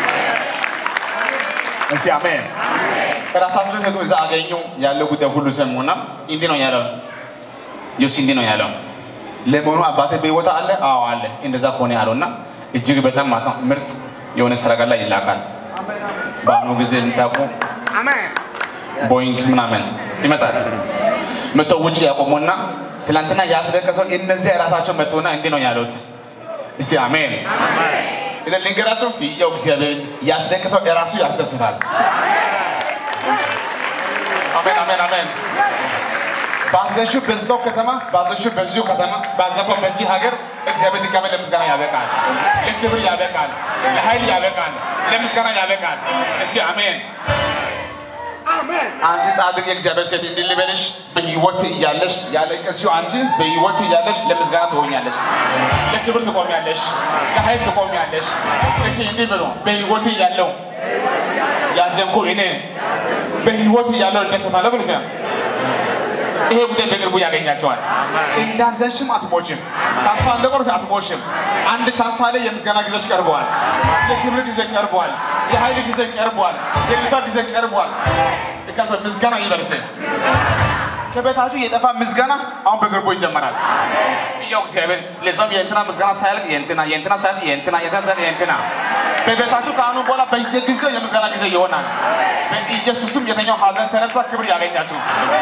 እስቲ አሜን ራሳቸው ሄዶ እዛ አገኙ ያለው ጉዳይ ሁሉ ሰሙና እንዲህ ነው ያለው ዮሴፍ እንዲህ ነው ያለው ለሞኑ አባቴ በህይወት አለ አዎ አለ እንደዛ ሆነ ያለውና እጅግ በጣም ማለት ነው ምርጥ የሆነ ሰረጋላ ይላካል ባኑ ጊዜ እንታቁ አሜን ቦይንግ ምናምን ይመጣል መተው ውጪ ያቆሙና ትላንትና ያስደቀሰው እነዚህ ራሳቸው መተውና እንዲህ ነው ያሉት እስቲ አሜን አሜን እደ ልንገራችሁ ይያው እግዚአብሔር ያስደቀሰው ራሱ ያስደስታል አሜን አሜን አሜን ባዘሹ በዛው ከተማ ባዘሹ በዚሁ ከተማ ባዘፈው በዚህ ሀገር እግዚአብሔር ድጋሜ ለምስጋና ያበቃል ለክብር ያበቃል ለኃይል ያበቃል ለምስጋና ያበቃል እስቲ አሜን አሜን አንቺ ጻድቅ የእግዚአብሔር ሴት እንዲህ ልበልሽ በህይወት እያለሽ ያለቀስሽው አንቺ በህይወት እያለሽ ለምስጋና ትሆኛለሽ ለክብር ትቆሚያለሽ ለኃይል ትቆሚያለሽ እስቲ እንዲህ ብሎ በህይወት እያለው ያዘንኩ እኔ በህይወት እያለው እንደሰማለሁ ብለሽ ይሄ ጉዳይ በቅርቡ ያገኛቸዋል እንዳዘሽም አትሞችም ታስፋ እንደቆርሽ አትሞሽም አንድ ቻንስ አለ የምስጋና ጊዜሽ ቀርቧል የክብር ጊዜ ቀርቧል የኃይል ጊዜ ቀርቧል የልታ ጊዜ ቀርቧል እሳሰ ምስጋና ይበርስ ከበታችሁ የጠፋ ምስጋና አሁን በቅርቡ ይጀምራል ያው እግዚአብሔር ለዛም የእንትና ምስጋና ሳይልቅ የእንትና የእንትና ሳይልቅ የእንትና የታዘለ የእንትና በቤታችሁ ካኑ በኋላ በየጊዜው የምስጋና ጊዜ ይሆናል በኢየሱስም የተኛው ሐዘን ተነሳ ክብር ያገኛችሁ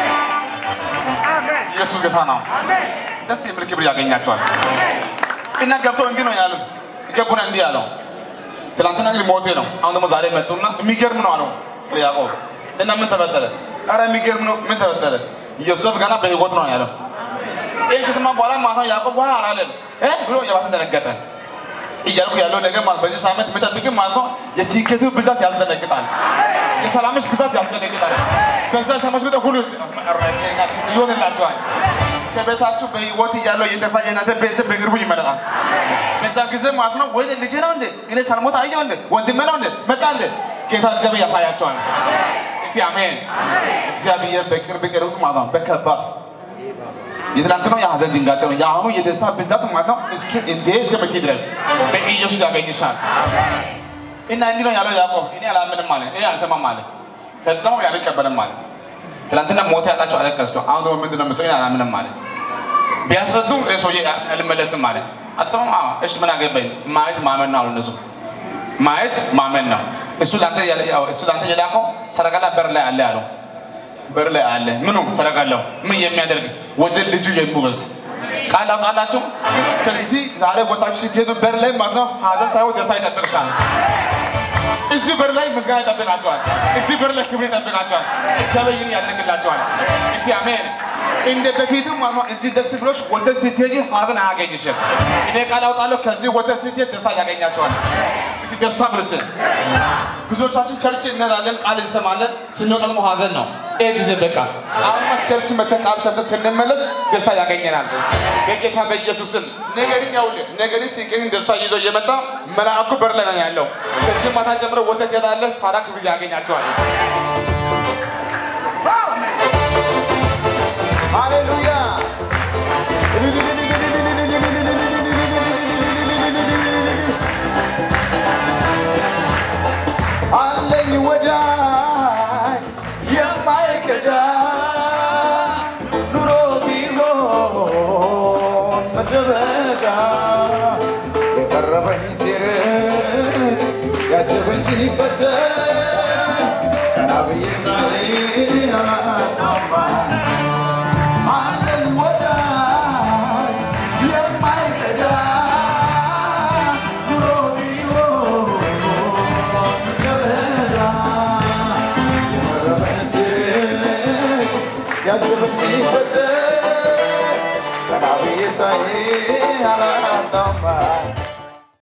አሜን ኢየሱስ ጌታ ነው አሜን ደስ የሚል ክብር ያገኛቸዋል እና ገብቶ እንዲህ ነው ያሉት ገቡና እንዲህ ያለው ትላንትና እንግዲህ ሞቴ ነው አሁን ደግሞ ዛሬ መጡና የሚገርም ነው አለው ያዕቆብ እና ምን ተፈጠረ አረ የሚገርም ነው ምን ተፈጠረ ዮሴፍ ገና በህይወት ነው ያለው ይሄን ከሰማ በኋላ ማታ ያዕቆብ በኋላ አላለም እ ብሎ የባሰ ደነገጠ እያልኩ ያለው ነገር ማለት በዚህ ሳምንት ምጠብቅም ማለት ነው የሲከቱ ብዛት ያስደነግጣል የሰላምሽ ብዛት ያስደነግጣል በዛ ሰማሽ ወደ ሁሉ ይሆንላችኋል ከቤታችሁ በህይወት ያለው የጠፋ የናተ ቤተሰብ በቅርቡ ይመጣል በዛ ጊዜ ማለት ነው ወይ ልጅ ነው እንዴ እኔ ሳልሞት አየው እንዴ ወንድሜ ነው እንዴ መጣ እንዴ ጌታ እግዚአብሔር ያሳያቸዋል እስቲ አሜን እግዚአብሔር በቅርብ ቀን ውስጥ ማለት ነው በከባድ የትላንትናው የሐዘን ድንጋጤ ነው የአሁኑ የደስታ ብዛት ማለት ነው እስኪ እንዴ እስከመቼ ድረስ በኢየሱስ ያገኝሻል እና እንዲህ ነው ያለው ያዕቆብ እኔ አላምንም ማለት እኔ አልሰማም ማለት ከዛው ያልቀበልም ማለት ትላንትና ሞት ያላችሁ አለቀስኩ አሁን ደግሞ ምንድነው የምትሆኝ አላምንም ማለት ቢያስረዱ ለሰውዬ አልመለስም ማለት አትሰማም አዎ እሺ ምን አገባኝ ማየት ማመን ነው እነሱ ማየት ማመን ነው እሱ ላንተ ያለው እሱ ላንተ የላከው ሰረጋላ በር ላይ አለ ያለው በር ላይ አለ ምኑ ሰረጋላው ምን የሚያደርግ ወደ ልጁ የሚወስድ ቃል አውጣላችሁ ከዚህ ዛሬ ወጣችሁ ስትሄዱ በር ላይ ማለት ነው ሐዘን ሳይሆን ደስታ ይጠብቅሻል እዚህ በር ላይ ምስጋና ይጠብቃችኋል እዚህ በር ላይ ክብር ይጠብቃችኋል እግዚአብሔር ይህን ያደርግላችኋል እስቲ አሜን እንደ በፊቱ ማለት ነው እዚህ ደስ ብሎሽ ወደ ስትሄጂ ሐዘን አያገኝሽም እኔ ቃል አውጣለሁ ከዚህ ወደ ስትሄጂ ደስታ ያገኛችኋል እስቲ ደስታ ብለሽ ብዙዎቻችን ቸርች እንሄዳለን ቃል እንሰማለን ስንወጣ ደግሞ ሐዘን ነው ይሄ ጊዜ በቃ አሁን ቸርች መተን ቃል ሰምተን ስንመለስ ደስታ ያገኘናል በጌታ በኢየሱስም ነገርን ያውል ነገርን ሲገኝ ደስታ ይዞ እየመጣ መልአኩ በር ላይ ነው ያለው ከዚህ ማታ ጀምሮ ወደ ገዳለ ታራክ ብዬ ያገኛቸዋል ሃሌሉያ አለኝ ወዳጅ የማይከዳ ኑሮ ቢሆን መደበዳ የቀረበኝ ሲርቅ ያጀበኝ ሲበተን ቀና ብዬ ሳይ አላናማ አለኝ ወዳጅ የማይከዳ ኑሮ ቢሆን መደበዳ የቀረበኝ ሲርቅ ያጀበኝ ሲበተን ቀና ብዬ ሳይ አላናማ